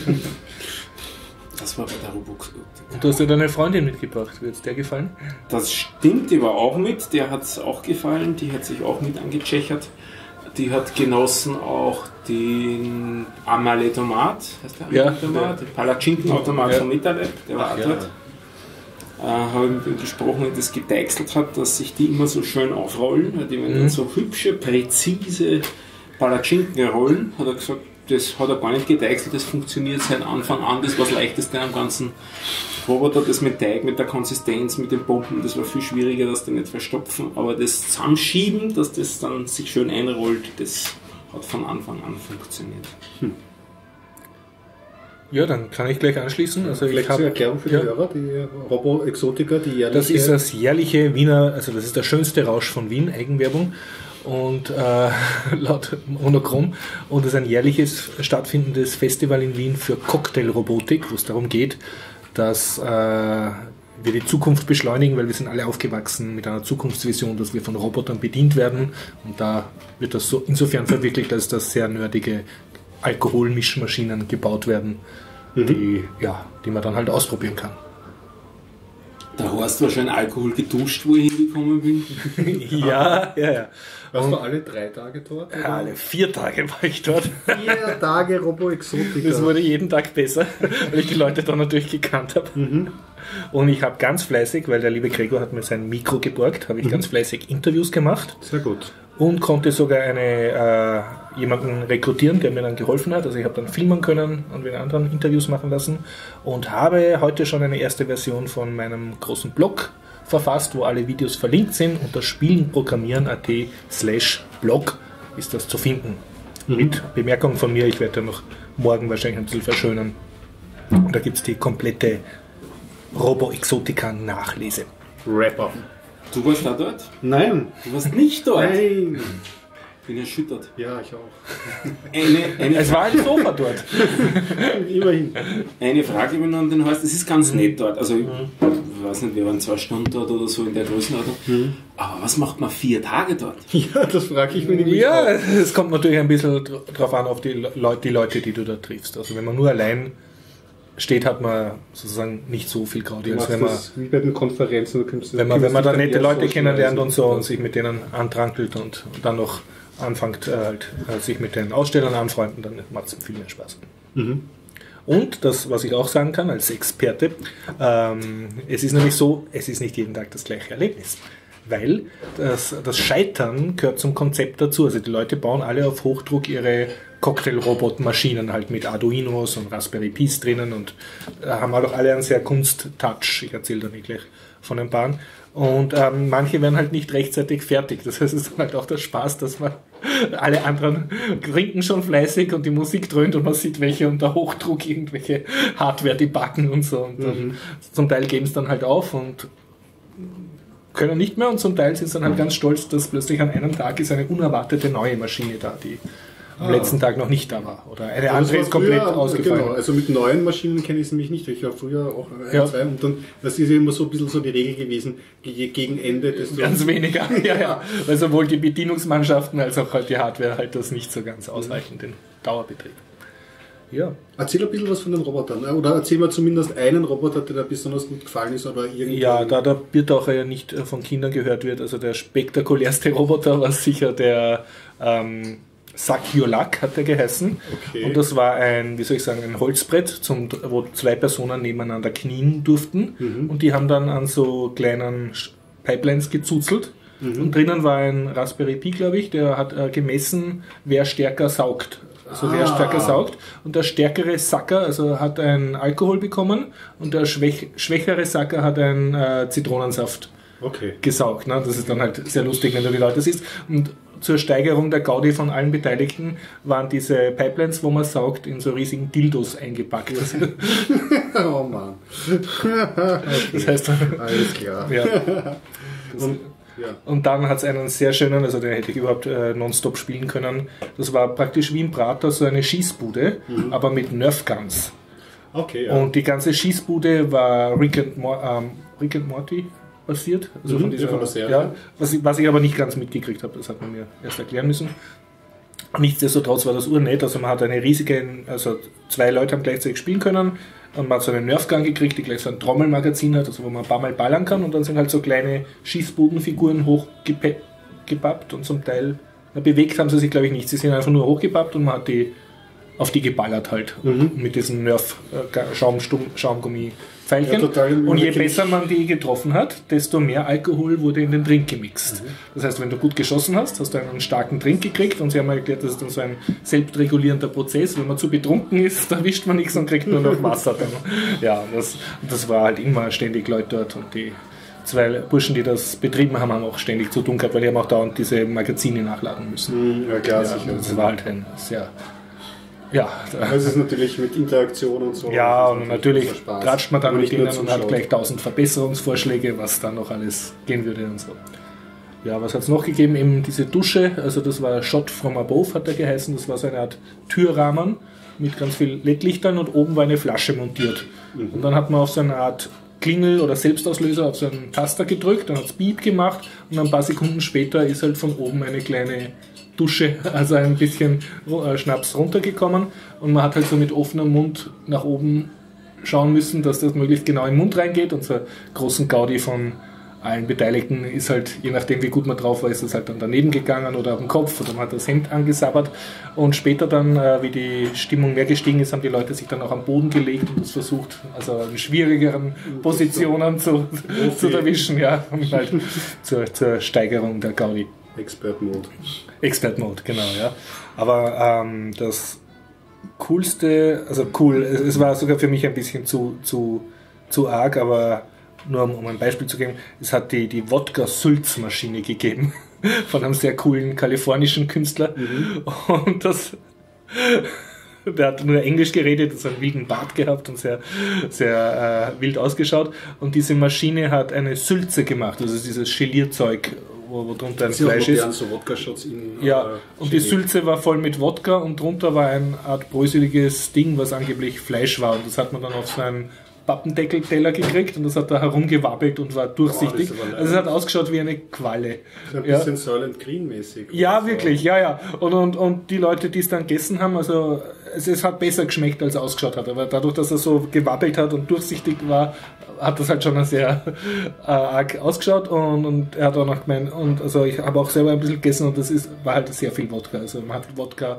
Das war bei der Robux. Und du hast ja deine Freundin mitgebracht, wird es der gefallen? Das stimmt, die war auch mit, der hat es auch gefallen, die hat sich auch mit angechechert. Die hat genossen auch den Amaletomat, heißt der Ja, Amaletomat? Den Palatschinkenautomat Ja. von Metalab, der war auch ja. dort. Äh, habe mit ihm gesprochen, wie das gedeichselt hat, dass sich die immer so schön aufrollen. Die werden dann so hübsche, präzise Palatschinken rollen. Hat er gesagt, das hat er gar nicht gedeichselt, das funktioniert seit Anfang an. Das war das Leichteste am ganzen Roboter, das mit Teig, mit der Konsistenz, mit den Pumpen, das war viel schwieriger, das dann nicht verstopfen. Aber das Zusammenschieben, dass das dann sich schön einrollt, das hat von Anfang an funktioniert. Ja, dann kann ich gleich anschließen. Also Vielleicht ich hab, zur Erklärung für die ja, Hörer, die Robo-Exotica, die jährliche... das ist das jährliche Wiener, also das ist der schönste Rausch von Wien, Eigenwerbung. Und äh, laut Monochrom. Und das ist ein jährliches stattfindendes Festival in Wien für Cocktailrobotik, wo es darum geht, dass äh, wir die Zukunft beschleunigen, weil wir sind alle aufgewachsen mit einer Zukunftsvision, dass wir von Robotern bedient werden. Und da wird das so insofern verwirklicht, dass das sehr nerdige Alkoholmischmaschinen gebaut werden, Mhm. die, ja, die man dann halt ausprobieren kann. Der Horst war schon Alkohol geduscht, wo ich hingekommen bin. Ja, ja, ja. Warst du alle drei Tage dort? oder? Alle vier Tage war ich dort. Vier Tage Robo-Exotica. Das wurde jeden Tag besser, weil ich die Leute dann natürlich gekannt habe. Mhm. Und ich habe ganz fleißig, weil der liebe Gregor hat mir sein Mikro geborgt, habe ich ganz fleißig Interviews gemacht Sehr gut. und konnte sogar eine, äh, jemanden rekrutieren, der mir dann geholfen hat. Also ich habe dann filmen können und mit anderen Interviews machen lassen und habe heute schon eine erste Version von meinem großen Blog verfasst, wo alle Videos verlinkt sind. Unter spielenprogrammieren.at slash blog ist das zu finden. Mhm. Mit Bemerkungen von mir, ich werde dann noch morgen wahrscheinlich ein bisschen verschönern. Und da gibt es die komplette Robo-Exotica-Nachlese. Rapper. Du warst da dort? Nein. Du warst nicht dort? Nein. Ich bin erschüttert. Ja, ich auch. Eine, eine, Es war ein Sofa dort. Immerhin. eine Frage über an den Horst, es ist ganz nett dort. Also ich weiß nicht, wir waren zwei Stunden dort oder so in der Größenordnung. Aber was macht man vier Tage dort? Ja, das frage ich mich nämlich Ja, auch. es kommt natürlich ein bisschen dr- drauf an, auf die, Le die Leute, die du da triffst. Also wenn man nur allein steht, hat man sozusagen nicht so viel Gaudi, Du als machst wenn man, das wie bei den Konferenzen. Du kommst, wenn man, wenn man da nette Leute kennenlernt kennenlernt und so und sich mit denen antrankelt und dann noch anfängt, äh, halt, äh, sich mit den Ausstellern anfreunden, dann macht es viel mehr Spaß. Mhm. Und das, was ich auch sagen kann als Experte, ähm, es ist nämlich so, es ist nicht jeden Tag das gleiche Erlebnis. weil das, das Scheitern gehört zum Konzept dazu. Also die Leute bauen alle auf Hochdruck ihre Cocktail-Robot-Maschinen halt mit Arduinos und Raspberry Pis drinnen und haben halt auch alle einen sehr Kunst-Touch. Ich erzähle da nicht gleich von ein paar. Und ähm, manche werden halt nicht rechtzeitig fertig. Das heißt, es ist halt auch der Spaß, dass man alle anderen trinken schon fleißig und die Musik dröhnt und man sieht welche unter Hochdruck irgendwelche Hardware, die backen und so. Und dann, mhm. zum Teil geben es dann halt auf und können nicht mehr und zum Teil sind sie dann halt ganz stolz, dass plötzlich an einem Tag ist eine unerwartete neue Maschine da, die am ah. letzten Tag noch nicht da war. Oder eine andere ist komplett früher, ausgefallen. Genau, also mit neuen Maschinen kenne ich es nämlich nicht. Ich war früher auch ein, ja. zwei und dann, das ist ja immer so ein bisschen so die Regel gewesen, gegen Ende des... Ganz weniger, ja, ja. Weil sowohl die Bedienungsmannschaften als auch halt die Hardware halt das nicht so ganz ausreichen, den Dauerbetrieb. Ja. Erzähl ein bisschen was von den Robotern. Oder erzähl mal zumindest einen Roboter, der dir besonders gut gefallen ist. Oder irgendwie. Ja, da der Biertaucher ja nicht von Kindern gehört wird, also der spektakulärste Roboter war sicher der... Ähm, Sakyolak hat er geheißen. Okay. Und das war ein, wie soll ich sagen, ein Holzbrett, zum, wo zwei Personen nebeneinander knien durften. Mhm. Und die haben dann an so kleinen Pipelines gezuzelt. Mhm. Und drinnen war ein Raspberry Pi, glaube ich, der hat äh, gemessen, wer stärker saugt. Also ah. wer stärker saugt. Und der stärkere Sacker also hat einen Alkohol bekommen und der schwäch, schwächere Sacker hat einen äh, Zitronensaft okay. gesaugt. Ne? Das ist dann halt sehr lustig, wenn du die Leute siehst. Und zur Steigerung der Gaudi von allen Beteiligten waren diese Pipelines, wo man saugt, in so riesigen Dildos eingepackt. Oh Mann. Okay. Das heißt, alles klar. Ja. Das, und, ja. und dann hat es einen sehr schönen, also den hätte ich überhaupt äh, nonstop spielen können. Das war praktisch wie im Prater so eine Schießbude, mhm. aber mit Nerf Guns. Okay, ja. Und die ganze Schießbude war Rick and, Mor- ähm, Rick and Morty basiert, also mhm, von dieser, von der ja, was, ich, was ich aber nicht ganz mitgekriegt habe, das hat man mir erst erklären müssen. Nichtsdestotrotz war das urnett, also man hat eine riesige, also zwei Leute haben gleichzeitig spielen können und man hat so einen Nerfgun gekriegt, die gleich so ein Trommelmagazin hat, also wo man ein paar Mal ballern kann und dann sind halt so kleine Schießbudenfiguren hochgepappt und zum Teil, na, bewegt haben sie sich glaube ich nicht, sie sind einfach nur hochgepappt und man hat die auf die geballert halt mhm. mit diesen Nerf-Schaumgummi Pfeilchen. Ja, und je besser man die getroffen hat, desto mehr Alkohol wurde in den Drink gemixt. Mhm. Das heißt, wenn du gut geschossen hast, hast du einen starken Drink gekriegt und sie haben erklärt, das ist dann so ein selbstregulierender Prozess. Wenn man zu betrunken ist, da wischt man nichts und kriegt nur noch Wasser. Dann. Ja, das, das war halt immer ständig Leute dort und die zwei Burschen, die das betrieben haben, haben auch ständig zu tun gehabt, weil die haben auch dauernd diese Magazine nachladen müssen. Mhm, ja, klar, ja, sicher. Das war halt ein sehr... Ja, das ist natürlich mit Interaktion und so. Ja, und natürlich tratscht man dann mit denen und hat gleich tausend Verbesserungsvorschläge, was dann noch alles gehen würde und so. Ja, was hat es noch gegeben? Eben diese Dusche, also das war Shot from Above, hat er geheißen. Das war so eine Art Türrahmen mit ganz viel L E D-Lichtern und oben war eine Flasche montiert. Mhm. Und dann hat man auf so eine Art Klingel- oder Selbstauslöser auf so einen Taster gedrückt, dann hat es Beep gemacht und ein paar Sekunden später ist halt von oben eine kleine Dusche, also ein bisschen Schnaps runtergekommen und man hat halt so mit offenem Mund nach oben schauen müssen, dass das möglichst genau in den Mund reingeht und zur großen Gaudi von allen Beteiligten ist halt, je nachdem wie gut man drauf war, ist das halt dann daneben gegangen oder auf den Kopf oder man hat das Hemd angesabbert und später dann, wie die Stimmung mehr gestiegen ist, haben die Leute sich dann auch am Boden gelegt und das versucht, also in schwierigeren Positionen zu, okay. zu erwischen, ja, um halt zur, zur Steigerung der Gaudi. Expert Mode. Expert Mode, genau, ja. Aber ähm, das coolste, also cool, es, es war sogar für mich ein bisschen zu, zu, zu arg, aber nur um, um ein Beispiel zu geben, es hat die, die Wodka-Sülz-Maschine gegeben von einem sehr coolen kalifornischen Künstler mhm. und das der hat nur Englisch geredet, so einen wilden Bart gehabt und sehr, sehr äh, wild ausgeschaut und diese Maschine hat eine Sülze gemacht, also dieses Gelierzeug, wo, wo drunter ein Fleisch ist. So Wodka-Shots in, ja, äh, und die Sülze war voll mit Wodka und drunter war eine Art bröseliges Ding, was angeblich Fleisch war. Und das hat man dann auf so einen Pappendeckelteller gekriegt und das hat da herumgewabbelt und war durchsichtig. Oh, also es hat ausgeschaut wie eine Qualle. So ein bisschen ja. Silent Green-mäßig. Ja, so. Wirklich, ja, ja. Und, und, und die Leute, die es dann gegessen haben, also es, es hat besser geschmeckt, als es ausgeschaut hat. Aber dadurch, dass er so gewabbelt hat und durchsichtig war, hat das halt schon sehr äh, arg ausgeschaut und, und er hat auch noch gemeint, und also ich habe auch selber ein bisschen gegessen und das ist, war halt sehr viel Wodka. Also man hat Wodka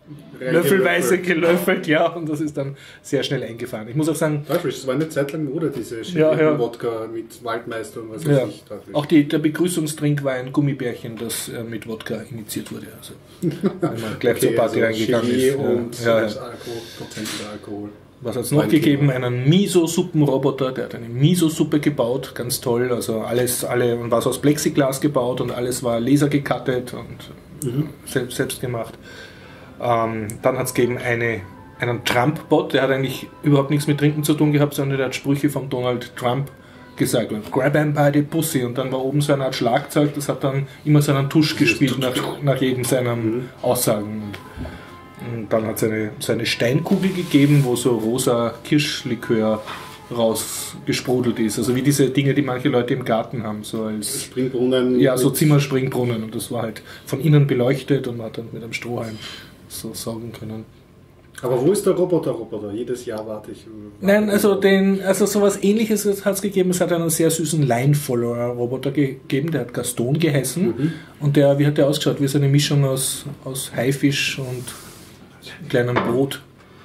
löffelweise gelöffelt, ja, und das ist dann sehr schnell eingefahren. Ich muss auch sagen... Teuflisch, das war eine Zeit lang Mode, diese ja, ja. Wodka mit Waldmeister und was ja. weiß ich. Teuflisch. Auch die, der Begrüßungsdrink war ein Gummibärchen, das äh, mit Wodka initiiert wurde. Also, wenn man gleich okay, zur Party also reingegangen Chili ist. Und ja, ja. Alkohol, prozentiger Alkohol. Was hat es noch gegeben? Einen Miso-Suppenroboter, der hat eine Miso-Suppe gebaut, ganz toll. Also alles, alle, und was aus Plexiglas gebaut und alles war laser gecuttet und mhm. selbst, selbst gemacht. Ähm, dann hat es gegeben eine, einen Trump-Bot, der hat eigentlich überhaupt nichts mit Trinken zu tun gehabt, sondern der hat Sprüche von Donald Trump gesagt. Grab him by the pussy. Und dann war oben so eine Art Schlagzeug, das hat dann immer so einen Tusch gespielt nach, nach jedem seiner mhm. Aussagen. Und dann hat es eine, so eine Steinkugel gegeben, wo so rosa Kirschlikör rausgesprudelt ist. Also wie diese Dinge, die manche Leute im Garten haben. So als Springbrunnen. Ja, so Zimmerspringbrunnen. Und das war halt von innen beleuchtet und man hat dann mit einem Strohhalm so saugen können. Aber wo ist der Roboter-Roboter? Jedes Jahr warte ich. Nein, also den, also sowas ähnliches hat es gegeben. Es hat einen sehr süßen Line-Follower-Roboter gegeben, der hat Gaston geheißen. Mhm. Und der, wie hat der ausgeschaut? Wie so eine Mischung aus, aus Haifisch und kleinem Brot.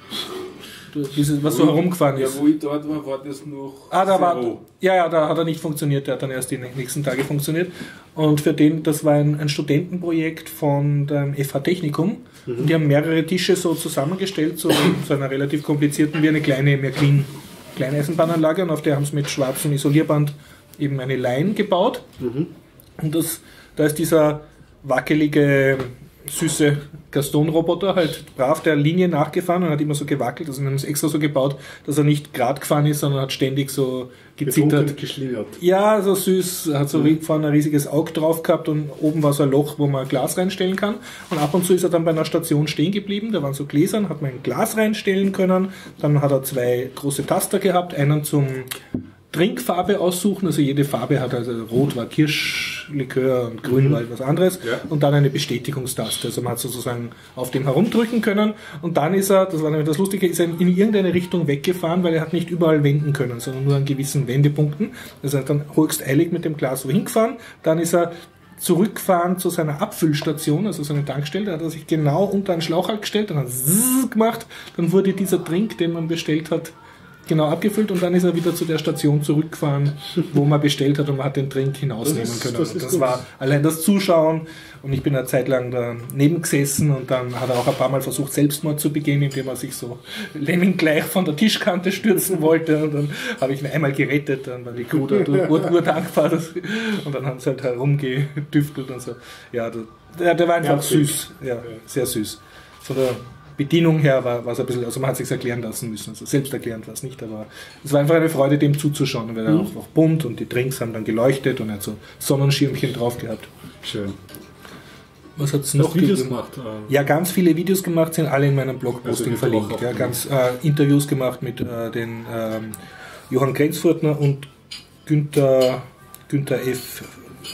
Dieses, was so herumgefahren ist. Ja, wo ich dort war, war das noch. Ah, da war. Ja, ja, da hat er nicht funktioniert, der hat dann erst die nächsten Tage funktioniert. Und für den, das war ein, ein Studentenprojekt von dem F H Technikum. Mhm. Und die haben mehrere Tische so zusammengestellt, so zu einer relativ komplizierten, wie eine kleine Märklin Kleineisenbahnanlage. Und auf der haben sie mit schwarzem Isolierband eben eine Line gebaut. Mhm. Und das, da ist dieser wackelige, süße Gaston-Roboter halt brav der Linie nachgefahren und hat immer so gewackelt. Also haben es extra so gebaut, dass er nicht gerade gefahren ist, sondern hat ständig so gezittert. Geschlingert. Ja, so süß. Hat so mhm. vorne ein riesiges Auge drauf gehabt und oben war so ein Loch, wo man Glas reinstellen kann. Und ab und zu ist er dann bei einer Station stehen geblieben. Da waren so Gläsern, hat man ein Glas reinstellen können. Dann hat er zwei große Taster gehabt, einen zum Trinkfarbe aussuchen, also jede Farbe hat, also rot war Kirschlikör und grün mhm. war etwas anderes ja. und dann eine Bestätigungstaste, also man hat sozusagen auf dem herumdrücken können und dann ist er, das war nämlich das Lustige, ist er in irgendeine Richtung weggefahren, weil er hat nicht überall wenden können, sondern nur an gewissen Wendepunkten, also er hat dann höchst eilig mit dem Glas wohin gefahren, dann ist er zurückfahren zu seiner Abfüllstation, also seine Tankstelle, da hat er sich genau unter einen Schlauch gestellt, dann hat er zzz gemacht, dann wurde dieser Trink, den man bestellt hat, genau abgefüllt und dann ist er wieder zu der Station zurückgefahren, wo man bestellt hat und man hat den Trink hinausnehmen das ist, können. Das, das war allein das Zuschauen und ich bin eine Zeit lang daneben gesessen und dann hat er auch ein paar Mal versucht, Selbstmord zu begehen, indem er sich so Lemming gleich von der Tischkante stürzen wollte und dann habe ich ihn einmal gerettet, dann war die Crew da nur dankbar und dann haben sie halt herumgedüftelt und so. Ja, der, der war einfach ja, süß, ja, sehr süß. Von der Bedienung her war es ein bisschen, also man hat es sich erklären lassen müssen, also selbst erklärend war es nicht, aber es war einfach eine Freude, dem zuzuschauen, weil er mhm. auch, auch bunt und die Drinks haben dann geleuchtet und er hat so Sonnenschirmchen drauf gehabt. Schön. Was hat es noch Videos gegeben? gemacht? Äh ja, ganz viele Videos gemacht, sind alle in meinem Blogposting also verlinkt. Ja, ganz äh, Interviews gemacht mit äh, den ähm, Johann Grenzfurtner und Günther, Günther F.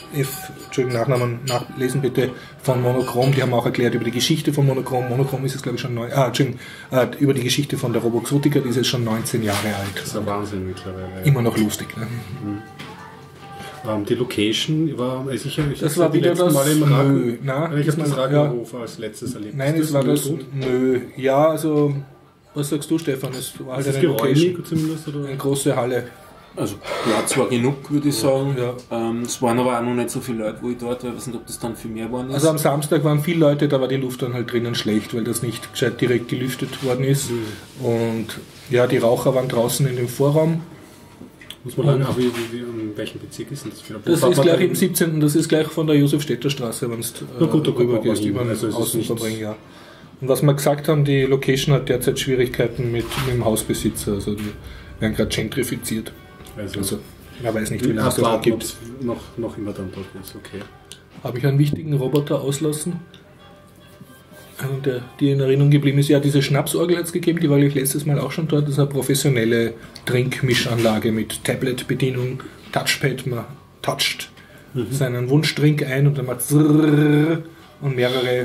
F, Entschuldigung, Nachnamen nachlesen bitte, von Monochrom, die haben auch erklärt über die Geschichte von Monochrom. Monochrom ist jetzt glaube ich schon neun, ah, Entschuldigung, äh, über die Geschichte von der Roboxotica, die ist jetzt schon neunzehn Jahre alt. Das ist ein Wahnsinn mittlerweile. Immer noch lustig, ne? Mhm. Um, die Location war sicher, ich das war wieder das Mal im Radio. Nö, na, ich habe das Radiohof ja. als letztes erlebt. Nein, es war das Nö. Ja, also was sagst du, Stefan? Es war halt eine Location, zumindest, oder? Eine große Halle. Also Platz war genug, würde ich sagen. Ja. Ähm, es waren aber auch noch nicht so viele Leute, wo ich dort war. Ich weiß nicht, ob das dann viel mehr waren. Also am Samstag waren viele Leute, da war die Luft dann halt drinnen schlecht, weil das nicht gescheit direkt gelüftet worden ist. Mhm. Und ja, die Raucher waren draußen in dem Vorraum. Muss man sagen, wie, wie, wie, in welchem Bezirk ist denn das? Für das ist gleich im siebzehnten Das ist gleich von der Josef-Städter-Straße, wenn du äh, rüber gehst, über den also Außenverbring, ja. Und was wir gesagt haben, die Location hat derzeit Schwierigkeiten mit, mit dem Hausbesitzer, also die werden gerade gentrifiziert. Also, also man weiß nicht, wie lange es das noch gibt. Noch, noch immer dann dort ist, okay. Habe ich einen wichtigen Roboter auslassen? Und der, die in Erinnerung geblieben ist, ja, diese Schnapsorgel hat es gegeben, die war ich letztes Mal auch schon dort. Das ist eine professionelle Trinkmischanlage mit Tablet-Bedienung, Touchpad, man toucht mhm. seinen Wunschtrink ein und dann macht zrrr und mehrere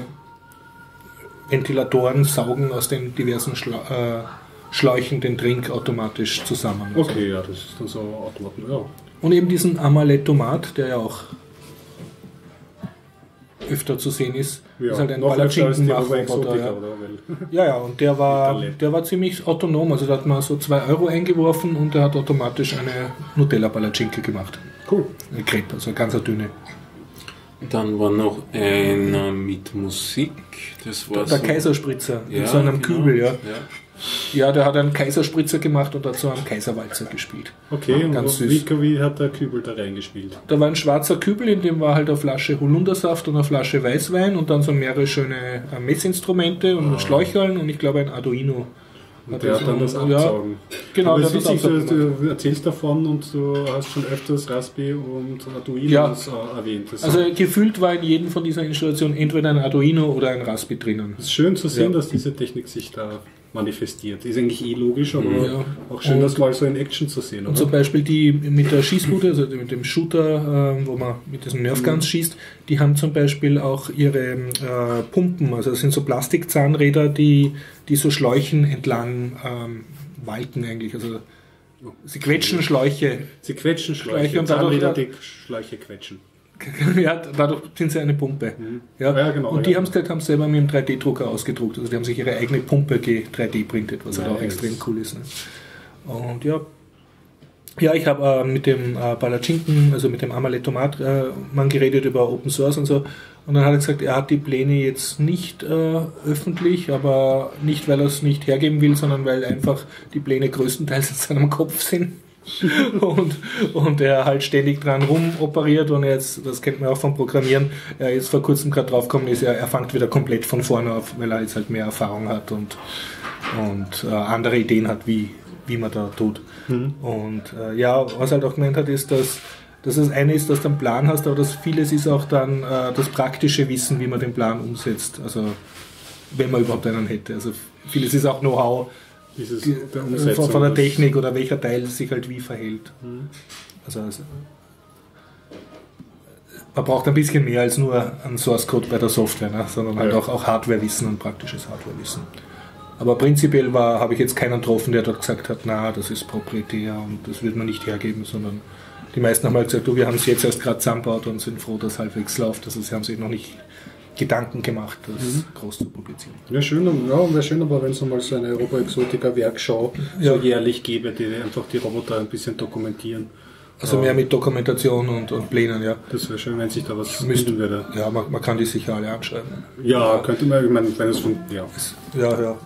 Ventilatoren saugen aus den diversen Schla äh, Schläuchen den Trink automatisch zusammen. Okay, ja, das ist dann so Automaten, ja. Und eben diesen Amaletomat, der ja auch öfter zu sehen ist. Ja, ist halt ein noch öfter als die Palatschinken-Machroboter. Ja. oder? Weil ja, ja, und der war, der war ziemlich autonom. Also da hat man so zwei Euro eingeworfen und der hat automatisch eine Nutella-Palatschinke gemacht. Cool. Eine Crepe, also eine ganz dünne. Dann war noch einer mit Musik. Das war Der so Kaiserspritzer in Ja, so einem genau. Kübel, ja. Ja. Ja, der hat einen Kaiserspritzer gemacht und hat so einen Kaiserwalzer gespielt. Okay, Ganz und süß. wie, wie hat der Kübel da reingespielt? Da war ein schwarzer Kübel, in dem war halt eine Flasche Holundersaft und eine Flasche Weißwein und dann so mehrere schöne äh, Messinstrumente und Schläucheln und ich glaube ein Arduino. Und der hat dann das ja, absaugen. genau, Aber der es hat ist das witzig, du, absaugen du erzählst davon und du hast schon öfters Raspi und Arduino Ja. äh, erwähnt. Das Also gefühlt war in jedem von dieser Installationen entweder ein Arduino oder ein Raspi drinnen. ist schön zu sehen, Ja. dass diese Technik sich da manifestiert. Ist eigentlich eh logisch, aber Ja. auch schön, Und- das mal so in Action zu sehen. Und Oder? zum Beispiel die mit der Schießbude, also mit dem Shooter, äh, wo man mit diesen Nerfguns schießt, die haben zum Beispiel auch ihre äh, Pumpen, also das sind so Plastikzahnräder, die, die so Schläuchen entlang ähm, walken eigentlich. Also sie quetschen Schläuche. Sie quetschen Schläuche Schläuche, und dadurch- Zahnräder, die Schläuche quetschen. Ja, dadurch sind sie eine Pumpe. Ja. Ja, genau, und die ja. haben es gesagt, haben es selber mit dem drei D Drucker ausgedruckt. Also die haben sich ihre eigene Pumpe drei D printet, was halt auch Nice. extrem cool ist. Ne? Und ja, ja, ich habe äh, mit dem äh, Palatschinken, also mit dem Amaletomat äh, Mann geredet über Open Source und so. Und dann hat er gesagt, er hat die Pläne jetzt nicht äh, öffentlich, aber nicht, weil er es nicht hergeben will, sondern weil einfach die Pläne größtenteils in seinem Kopf sind. und, und er halt ständig dran rumoperiert und jetzt, das kennt man auch vom Programmieren, er jetzt vor kurzem gerade draufgekommen ist, er, er fängt wieder komplett von vorne auf, weil er jetzt halt mehr Erfahrung hat und, und äh, andere Ideen hat, wie, wie man da tut. Mhm. Und äh, ja, was er halt auch gemeint hat, ist, dass, dass das eine ist, dass du einen Plan hast, aber das vieles ist auch dann äh, das praktische Wissen, wie man den Plan umsetzt. Also wenn man überhaupt einen hätte. Also vieles ist auch Know-how, Dieses, die, der von, Umsetzung von der des- Technik oder welcher Teil sich halt wie verhält. Also, also man braucht ein bisschen mehr als nur einen Source Code bei der Software, ne? Sondern halt Ja. auch, auch Hardwarewissen und praktisches Hardwarewissen. Aber prinzipiell war, habe ich jetzt keinen getroffen, der dort gesagt hat, na, das ist proprietär und das wird man nicht hergeben, sondern die meisten haben halt gesagt, du, wir haben es jetzt erst gerade zusammengebaut und sind froh, dass es halbwegs läuft. Also sie haben sich noch nicht Gedanken gemacht, das Mhm. groß zu publizieren. Wäre schön, ja, wär schön, aber wenn es mal so eine Europa-Exotica-Werkschau Ja. so jährlich gäbe, die einfach die Roboter ein bisschen dokumentieren. Also mehr mit Dokumentation und, und Plänen, ja. Das wäre schön, wenn sich da was Müsste- finden würde. Ja, man, man kann die sicher alle anschreiben. Ja, könnte man, ich meine, wenn es von, ja. Ja, ja. ja.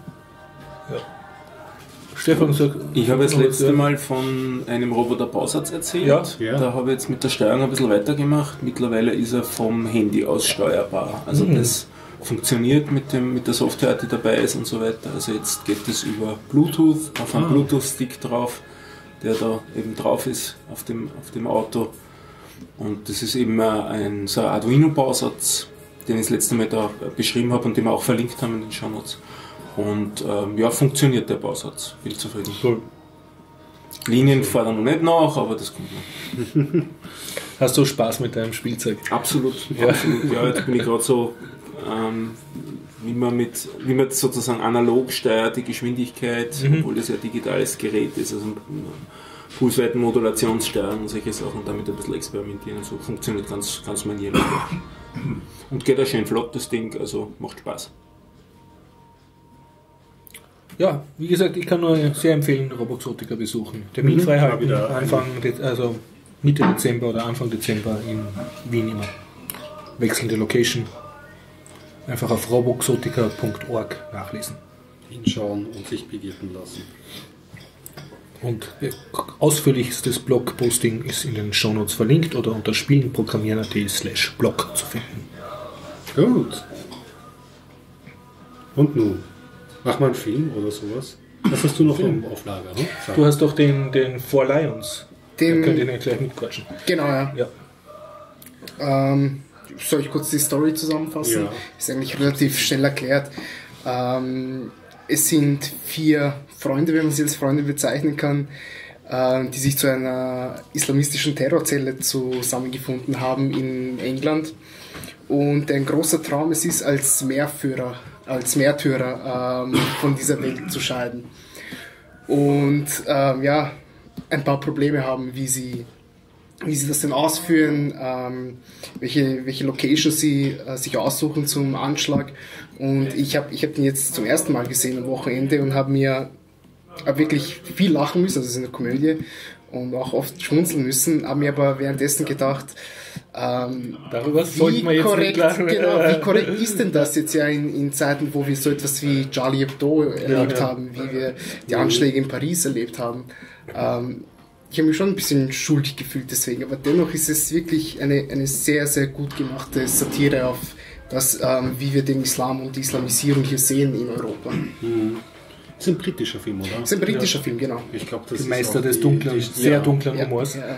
Stefan sagt. Ich habe das noch was, letzte ja. Mal von einem Roboter-Bausatz erzählt. Ja. Ja. Da habe ich jetzt mit der Steuerung ein bisschen weitergemacht. Mittlerweile ist er vom Handy aus steuerbar. Also Mhm. das funktioniert mit, dem, mit der Software, die dabei ist und so weiter. Also jetzt geht es über Bluetooth, auf einen Ah. Bluetooth-Stick drauf, der da eben drauf ist auf dem, auf dem Auto. Und das ist eben ein, so ein Arduino-Bausatz, den ich das letzte Mal da beschrieben habe und den wir auch verlinkt haben in den Shownotes. Und ähm, ja, funktioniert der Bausatz. Bin zufrieden. Cool. Linien fordern noch nicht nach, aber das kommt noch. Hast du Spaß mit deinem Spielzeug? Absolut, Ja. absolut. Ja, jetzt bin ich gerade so, ähm, wie, man mit, wie man sozusagen analog steuert, die Geschwindigkeit, Mhm. obwohl das ja ein digitales Gerät ist, also Pulsweitenmodulationssteuerung und solche Sachen, damit ein bisschen experimentieren. So funktioniert ganz, ganz manierlich. Und geht auch schön flott, das Ding, also macht Spaß. Ja, wie gesagt, ich kann nur sehr empfehlen, Roboxotica besuchen. Termin frei Mhm. halten, Wieder Anfang, De- also Mitte Dezember oder Anfang Dezember in Wien immer. Wechselnde Location. Einfach auf roboxotica punkt org nachlesen. Hinschauen und sich begleiten lassen. Und äh, ausführlichstes Blogposting ist in den Shownotes verlinkt oder unter spielenprogrammieren.at slash blog zu finden. Gut. Und nun? Mach mal einen Film oder sowas. Was hast du noch Film. auf Lager? Ne? Sag. Du hast doch den, den Four Lions. Den- Da könnt ihr nicht gleich mitquatschen. Genau, ja. Ja. Ähm, soll ich kurz die Story zusammenfassen? Ja. Ist eigentlich relativ schnell erklärt. Ähm, es sind vier Freunde, wenn man sie als Freunde bezeichnen kann, äh, die sich zu einer islamistischen Terrorzelle zusammengefunden haben in England. Und ein großer Traum es ist, als Märtyrer, als Märtyrer ähm, von dieser Welt zu scheiden. Und ähm, ja, ein paar Probleme haben, wie sie wie sie das denn ausführen, ähm, welche, welche Location sie äh, sich aussuchen zum Anschlag. Und ich habe ich hab den jetzt zum ersten Mal gesehen am Wochenende und habe mir hab wirklich viel lachen müssen, also es ist eine Komödie, und auch oft schmunzeln müssen, habe mir aber währenddessen gedacht, ähm, darüber wie sollten wir jetzt korrekt, nicht lachen. genau, wie korrekt ist denn das jetzt ja in, in Zeiten, wo wir so etwas wie Charlie Hebdo erlebt ja. haben, wie wir die Anschläge in Paris erlebt haben. Ähm, ich habe mich schon ein bisschen schuldig gefühlt deswegen, aber dennoch ist es wirklich eine, eine sehr, sehr gut gemachte Satire auf das, ähm, wie wir den Islam und die Islamisierung hier sehen in Europa. Mhm. Das ist ein britischer Film, oder? Das ist ein britischer ja. Film, genau. Ich glaube, das die ist Meister des die, dunklen, die, sehr ja. dunklen ja. Humors. Ja.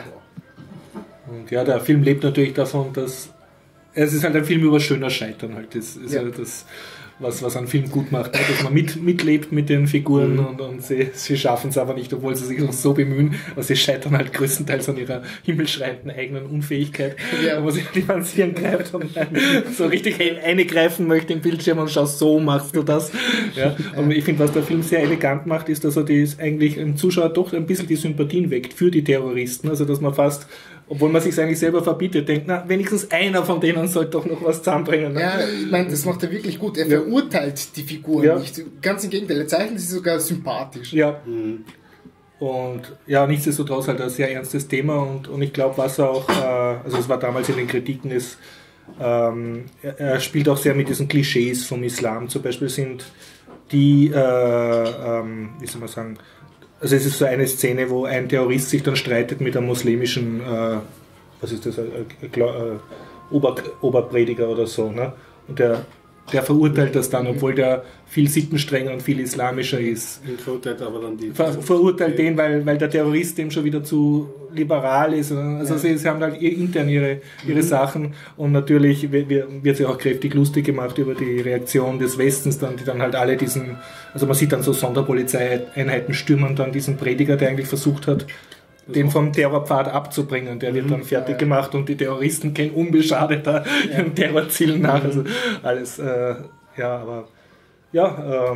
Und ja, der Film lebt natürlich davon, dass es ist halt ein Film über schöner Scheitern halt. Das ist ja, ja das, was, was einen Film gut macht, ne? Dass man mit, mitlebt mit den Figuren mhm. und, und sie, sie schaffen es aber nicht, obwohl sie sich noch so bemühen, aber sie scheitern halt größtenteils an ihrer himmelschreienden eigenen Unfähigkeit, ja. wo sie die ans Hirn greift und so richtig eingreifen möchte im Bildschirm und schau, so machst du das. Ja. Und ich finde, was der Film sehr elegant macht, ist, dass er das eigentlich im Zuschauer doch ein bisschen die Sympathien weckt für die Terroristen, also dass man fast, obwohl man sich eigentlich selber verbietet, denkt, na, wenigstens einer von denen sollte doch noch was zusammenbringen. Ne? Ja, ich meine, das macht er wirklich gut. Er ja. verurteilt die Figuren ja. nicht. Ganz im Gegenteil, er zeichnet sie sogar sympathisch. Ja. Mhm. Und ja, nichtsdestotrotz halt ein sehr ernstes Thema und, und ich glaube, was er auch, äh, also es war damals in den Kritiken, ist, ähm, er, er spielt auch sehr mit diesen Klischees vom Islam. Zum Beispiel sind die, äh, ähm, wie soll man sagen, also es ist so eine Szene, wo ein Terrorist sich dann streitet mit einem muslimischen, äh, was ist das, äh, äh, Ober, Oberprediger oder so, ne? Und der, der verurteilt das dann, obwohl der viel sittenstrenger und viel islamischer ist. Und verurteilt aber dann die... Ver, verurteilt den, weil, weil der Terrorist dem schon wieder zu liberal ist. Also ja. sie, sie haben halt intern ihre, ihre mhm. Sachen und natürlich wird, wird sich auch kräftig lustig gemacht über die Reaktion des Westens, dann, die dann halt alle diesen, also man sieht dann so Sonderpolizeieinheiten stürmen dann diesen Prediger, der eigentlich versucht hat, den vom Terrorpfad abzubringen. Der wird dann fertig gemacht und die Terroristen gehen unbeschadet da ihren Terrorzielen nach. Also alles, äh, ja, aber ja, äh,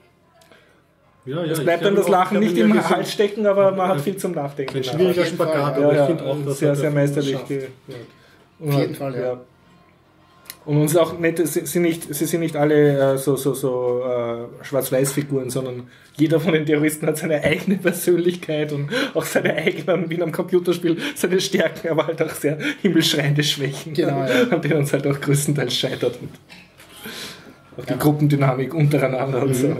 ja, ja, es bleibt dann das Lachen nicht im ja Hals stecken, aber man hat viel zum Nachdenken. Ein schwieriger Spagat, aber ja, ich ja, finde auch, dass sehr, sehr meisterlich. Auf jeden Fall, ja. ja. Und uns auch nicht, sie sind nicht, sie sind nicht alle äh, so, so, so äh, Schwarz-Weiß-Figuren, sondern jeder von den Terroristen hat seine eigene Persönlichkeit und auch seine eigenen, wie in einem Computerspiel, seine Stärken, aber halt auch sehr himmelschreiende Schwächen, genau, ja. an denen uns halt auch größtenteils scheitert. Und auch die ja. Gruppendynamik untereinander mhm. und so.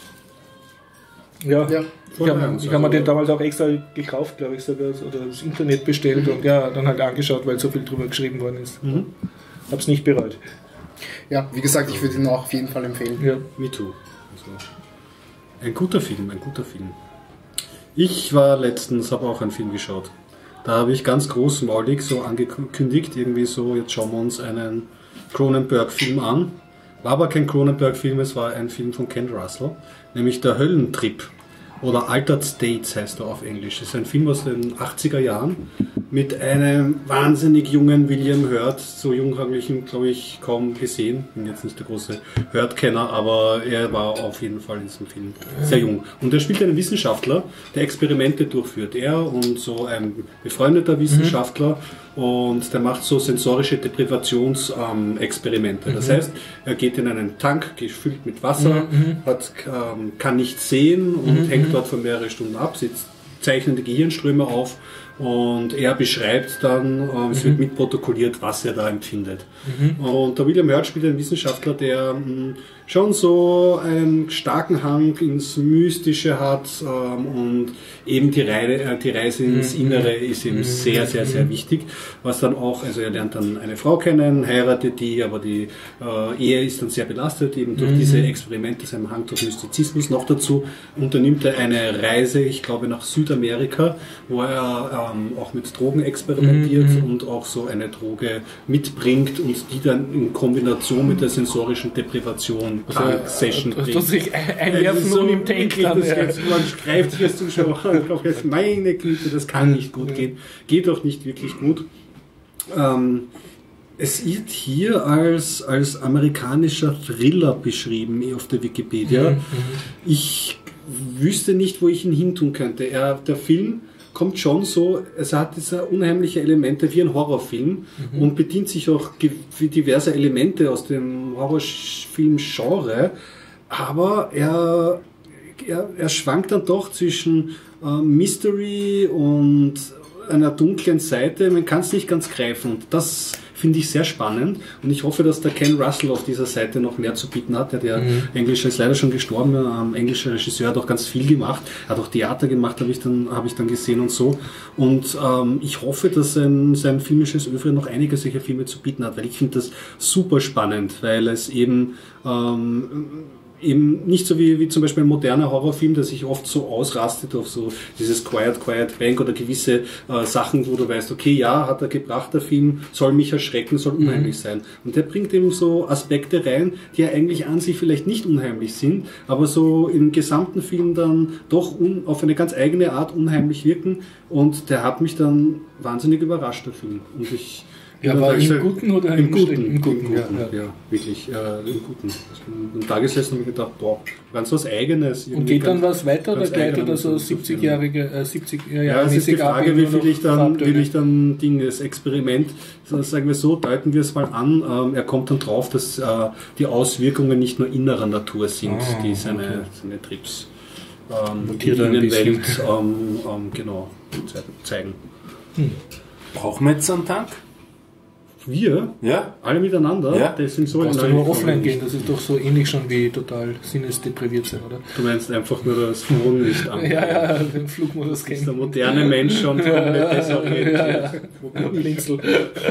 Ja, ja. ich habe hab mir den damals auch extra gekauft, glaube ich, sogar, oder das Internet bestellt mhm. und ja, dann halt angeschaut, weil so viel drüber geschrieben worden ist. Mhm. Hab's nicht bereut. Ja, wie gesagt, ich würde ihn auch auf jeden Fall empfehlen. Ja, me too. Also, ein guter Film, ein guter Film. Ich war letztens, habe auch einen Film geschaut. Da habe ich ganz großmaulig so angekündigt, irgendwie so, jetzt schauen wir uns einen Cronenberg-Film an. War aber kein Cronenberg-Film, es war ein Film von Ken Russell, nämlich Der Höllentrip. Oder Altered States heißt er auf Englisch. Das ist ein Film aus den achtziger Jahren mit einem wahnsinnig jungen William Hurt. So jung habe ich ihn, glaube ich, kaum gesehen. Bin jetzt nicht der große Hurt-Kenner, aber er war auf jeden Fall in diesem Film sehr jung. Und er spielt einen Wissenschaftler, der Experimente durchführt. Er und so ein befreundeter Wissenschaftler. Mhm. Und der macht so sensorische Deprivationsexperimente. Ähm, das mhm. heißt, er geht in einen Tank, gefüllt mit Wasser, mhm. hat, ähm, kann nicht sehen und mhm. hängt dort für mehrere Stunden ab, sitzt, zeichnet die Gehirnströme auf und er beschreibt dann, ähm, es mhm. wird mitprotokolliert, was er da empfindet. Mhm. Und der William Hurt spielt einen Wissenschaftler, der mh, schon so einen starken Hang ins Mystische hat ähm, und eben die, Reise, äh, die Reise ins Innere ist ihm sehr, sehr, sehr wichtig. Was dann auch, also er lernt dann eine Frau kennen, heiratet die, aber die äh, Ehe ist dann sehr belastet, eben durch mhm. diese Experimente, seinem Hang durch Mystizismus. Noch dazu unternimmt er eine Reise, ich glaube nach Südamerika, wo er ähm, auch mit Drogen experimentiert mhm. und auch so eine Droge mitbringt und die dann in Kombination mit der sensorischen Deprivation Tank-Session bringt. Das sich einwerfen so und im Tank dann. Ja. Man greift sich als Zuschauer an, meine Güte, das kann nicht gut gehen. Geht auch nicht wirklich gut. Ähm, es wird hier als, als amerikanischer Thriller beschrieben auf der Wikipedia. Mhm. Ich wüsste nicht, wo ich ihn hintun könnte. Er, der Film kommt schon so, es hat diese unheimliche Elemente wie ein Horrorfilm mhm. und bedient sich auch wie diverse Elemente aus dem Horrorfilm-Genre, aber er, er, er schwankt dann doch zwischen äh, Mystery und einer dunklen Seite, man kann es nicht ganz greifen und das finde ich sehr spannend und ich hoffe, dass der Ken Russell auf dieser Seite noch mehr zu bieten hat. Der, der mhm. Englische ist leider schon gestorben, ähm, englischer Regisseur, hat auch ganz viel gemacht, hat auch Theater gemacht, habe ich dann habe ich dann gesehen und so und ähm, ich hoffe, dass sein, sein filmisches Övre noch einige solcher Filme zu bieten hat, weil ich finde das super spannend, weil es eben ähm, eben nicht so wie, wie zum Beispiel ein moderner Horrorfilm, der sich oft so ausrastet auf so dieses Quiet, Quiet Bank oder gewisse äh, Sachen, wo du weißt, okay, ja, hat er gebracht, der Film, soll mich erschrecken, soll unheimlich mhm. sein. Und der bringt eben so Aspekte rein, die ja eigentlich an sich vielleicht nicht unheimlich sind, aber so im gesamten Film dann doch un, auf eine ganz eigene Art unheimlich wirken und der hat mich dann wahnsinnig überrascht, der Film. Und ich Ja, war im Guten oder im, im Guten? Im Im Guten, Guten, ja, ja, ja. ja wirklich, äh, im Guten. Ich bin da gesessen und mir gedacht, boah, ganz was Eigenes. Und geht dann was weiter oder gleich oder so siebzigjährige, äh, siebzig Jahre Ja, es ist die Frage, wie viel ich dann, will ich dann Ding, das Experiment, sagen wir so, deuten wir es mal an, ähm, er kommt dann drauf, dass äh, die Auswirkungen nicht nur innerer Natur sind, ah, die seine, okay. seine Trips ähm, die Innenwelt ähm, ähm, genau, zeigen. Hm. Brauchen wir jetzt einen Tank? Wir? Ja. Alle miteinander? Ja. Das sind so du musst nur offline gehen, das ist doch so ähnlich schon wie total sinnesdepriviert sein, oder? Du meinst einfach nur das Phone nicht an. ja, ja, den Flugmodus kennen. Der moderne Mensch schon komplett desorientiert. Blinzel.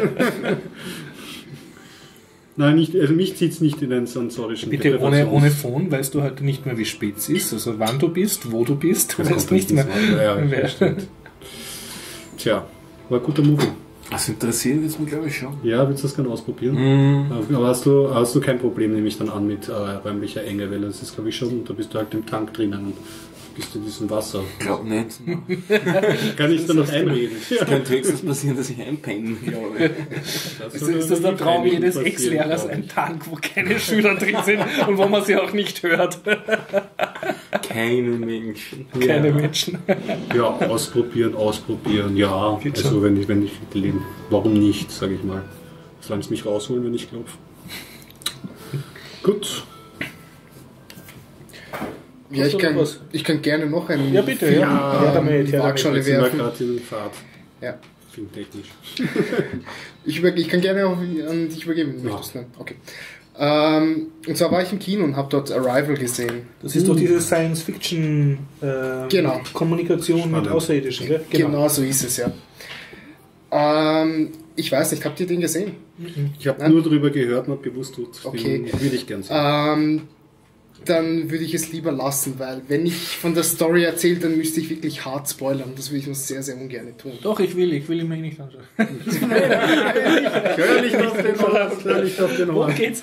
Nein, nicht, also mich zieht es nicht in einen sensorischen Bitte ohne, ohne Phone weißt du heute nicht mehr, wie spät es ist, also wann du bist, wo du bist, du weißt nicht mehr. Ja, ja, stimmt. Tja, war ein guter Movie. Das interessiert jetzt mich, glaube ich, schon. Ja, willst du das gerne ausprobieren? Mm. Aber hast du, hast du kein Problem, nehme ich dann an, mit äh, räumlicher Enge, weil das ist, glaube ich, schon, da bist du halt im Tank drinnen und bist in diesem Wasser. Ich glaube nicht. Kann ich da noch einreden? Es könnte höchstens passieren, dass ich einpenne, glaube ich. Ist, ist das der Traum jedes Ex-Lehrers, ein Tank, wo keine Schüler drin sind und wo man sie auch nicht hört? Keine Menschen. Keine ja. Menschen. Ja, ausprobieren, ausprobieren, ja. Geht also schon. wenn ich, wenn ich leben, warum nicht, sage ich mal. Solange es mich rausholen, wenn ich klopfe. Gut. Ja, ich kann, ich kann gerne noch einen ja, bitte, ja. Ja, ja, damit, ja, Waagschale werfen. In Fahrt. Ja. Filmtechnisch. ich, über, ich kann gerne auch an dich übergeben. Ja. Möchtest, ne? Okay. Ähm, und zwar war ich im Kino und habe dort Arrival gesehen. Das ist hm. doch diese Science-Fiction äh, genau. Kommunikation Spannend. Mit Außerirdischen, gell? Genau. genau so ist es, ja. Ähm, ich weiß nicht, habt ihr den gesehen? Ich habe nur darüber gehört und habe gewusst, okay. würde ich gerne sehen. Ähm, dann würde ich es lieber lassen, weil wenn ich von der Story erzähle, dann müsste ich wirklich hart spoilern. Das würde ich nur sehr, sehr ungern tun. Doch, ich will, ich will ihn mir nicht anschauen. Ich höre nicht auf den Horst, höre nicht auf den Horst. Wo geht's?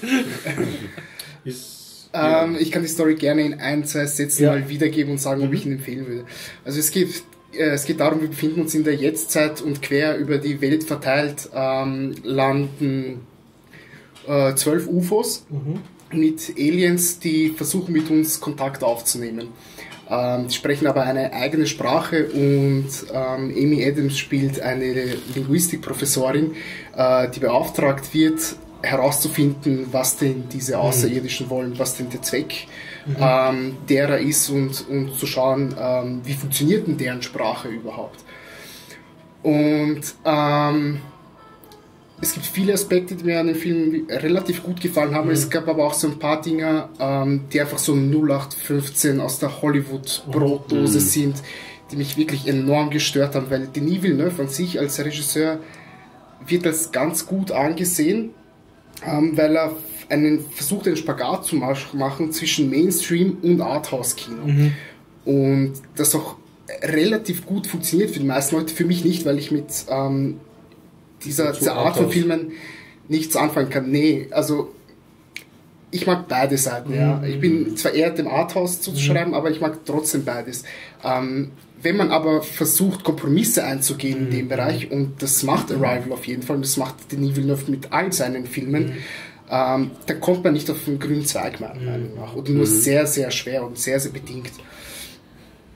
Ist, ja. ähm, ich kann die Story gerne in ein, zwei Sätzen ja. mal wiedergeben und sagen, ob ich ihn empfehlen würde. Also es geht, äh, es geht darum, wir befinden uns in der Jetztzeit und quer über die Welt verteilt ähm, landen äh, zwölf U F Os. Mhm. mit Aliens, die versuchen mit uns Kontakt aufzunehmen. Ähm, die sprechen aber eine eigene Sprache und ähm, Amy Adams spielt eine Linguistikprofessorin, äh, die beauftragt wird, herauszufinden, was denn diese Außerirdischen wollen, was denn der Zweck mhm. ähm, derer ist und, und zu schauen, ähm, wie funktioniert denn deren Sprache überhaupt. Und ähm, es gibt viele Aspekte, die mir an dem Film relativ gut gefallen haben. Mhm. Es gab aber auch so ein paar Dinge, ähm, die einfach so null acht fünfzehn aus der Hollywood-Brotdose mhm. sind, die mich wirklich enorm gestört haben, weil Denis Villeneuve an sich als Regisseur wird als ganz gut angesehen, ähm, weil er einen, versucht, einen Spagat zu machen zwischen Mainstream und Arthouse-Kino. Mhm. Und das auch relativ gut funktioniert für die meisten Leute, für mich nicht, weil ich mit ähm, dieser, dieser Art von Filmen nichts anfangen kann. Nee, also ich mag beide Seiten. Mhm. Ja. Ich bin zwar eher dem Arthouse zuzuschreiben, mhm. aber ich mag trotzdem beides. Ähm, wenn man aber versucht, Kompromisse einzugehen mhm. in dem Bereich, und das macht Arrival auf jeden Fall, und das macht Denis Villeneuve mit allen seinen Filmen, mhm. ähm, dann kommt man nicht auf den grünen Zweig, meiner Meinung nach. Oder nur mhm. sehr, sehr schwer und sehr, sehr bedingt.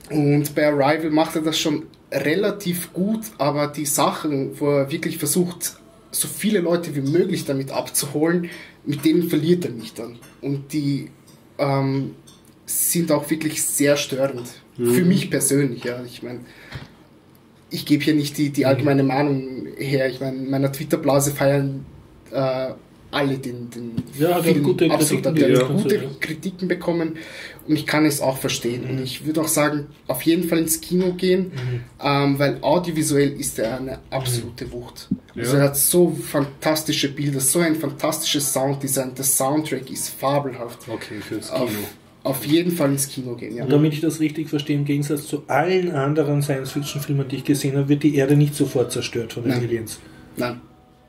Und bei Arrival macht er das schon relativ gut, aber die Sachen, wo er wirklich versucht, so viele Leute wie möglich damit abzuholen, mit denen verliert er mich dann. Und die ähm, sind auch wirklich sehr störend. Mhm. Für mich persönlich, ja. Ich meine, ich gebe hier nicht die, die allgemeine Meinung her. Ich meine, in meiner Twitter-Blase feiern äh, alle den, den ja, Film gute absolut. Kritiken, Der ja. hat gute Ja. Kritiken bekommen und ich kann es auch verstehen. Mhm. Und ich würde auch sagen, auf jeden Fall ins Kino gehen, Mhm. ähm, weil audiovisuell ist er eine absolute Wucht. Also Ja. er hat so fantastische Bilder, so ein fantastisches Sounddesign, der Soundtrack ist fabelhaft. Okay, fürs Kino. Auf, auf jeden Fall ins Kino gehen, ja. Und damit ich das richtig verstehe, im Gegensatz zu allen anderen Science-Fiction-Filmen, die ich gesehen habe, wird die Erde nicht sofort zerstört von den Nein. Aliens. Nein.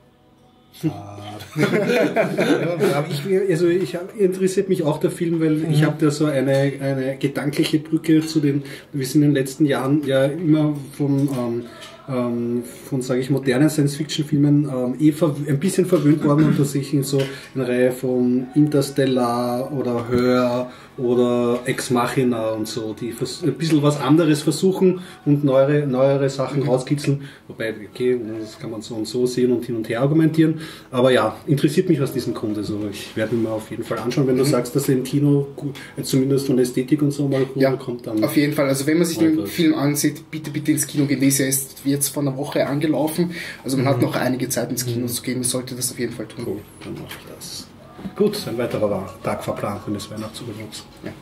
Ja, aber ich, also ich hab, interessiert mich auch der Film, weil ich habe da so eine, eine gedankliche Brücke zu den, wir sind in den letzten Jahren ja immer von, ähm, ähm, von sage ich, modernen Science-Fiction-Filmen ähm, eh ein bisschen verwöhnt worden und dass ich in so eine Reihe von Interstellar oder Hör oder Ex Machina und so, die ein bisschen was anderes versuchen und neuere, neuere Sachen rauskitzeln. Wobei, okay, das kann man so und so sehen und hin und her argumentieren. Aber ja, interessiert mich aus diesem Grund. Also ich werde mir auf jeden Fall anschauen, wenn du mhm. sagst, dass er im Kino zumindest von der Ästhetik und so mal ja, kommt. Dann auf jeden Fall. Also wenn man sich den das. Film ansieht, bitte, bitte ins Kino gehen. Der ist ja jetzt, jetzt vor einer Woche angelaufen. Also man mhm. hat noch einige Zeit ins Kino mhm. zu gehen. Sollte das auf jeden Fall tun. Cool, dann mache ich das. Gut, ein weiterer Tag verplant, wenn es Weihnachtsüberwuchs. Ja.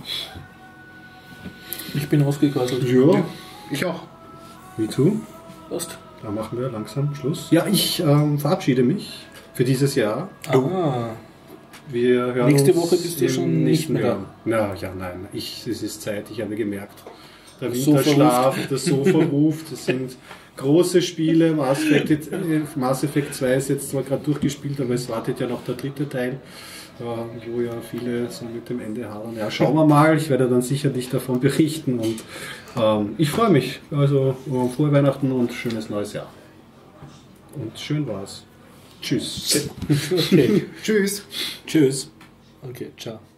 Ich bin ausgekasselt. Ja, ich auch. Me too. Passt. Da machen wir langsam Schluss. Ja, ich ähm, verabschiede mich für dieses Jahr. Ah. Wir hören Nächste uns Woche bist du schon nicht mehr da. Na, ja, nein. Ich, es ist Zeit, ich habe gemerkt. Der Sofa Winterschlaf, das Sofa ruft, das sind große Spiele. Mass Effect, äh, Mass Effect zwei ist jetzt zwar gerade durchgespielt, aber es wartet ja noch der dritte Teil, äh, wo ja viele so mit dem Ende hadern. Ja, schauen wir mal. Ich werde dann sicherlich davon berichten und ähm, ich freue mich. Also äh, frohe Weihnachten und schönes neues Jahr. Und schön war's. Tschüss. Okay. Tschüss. Tschüss. Okay, ciao.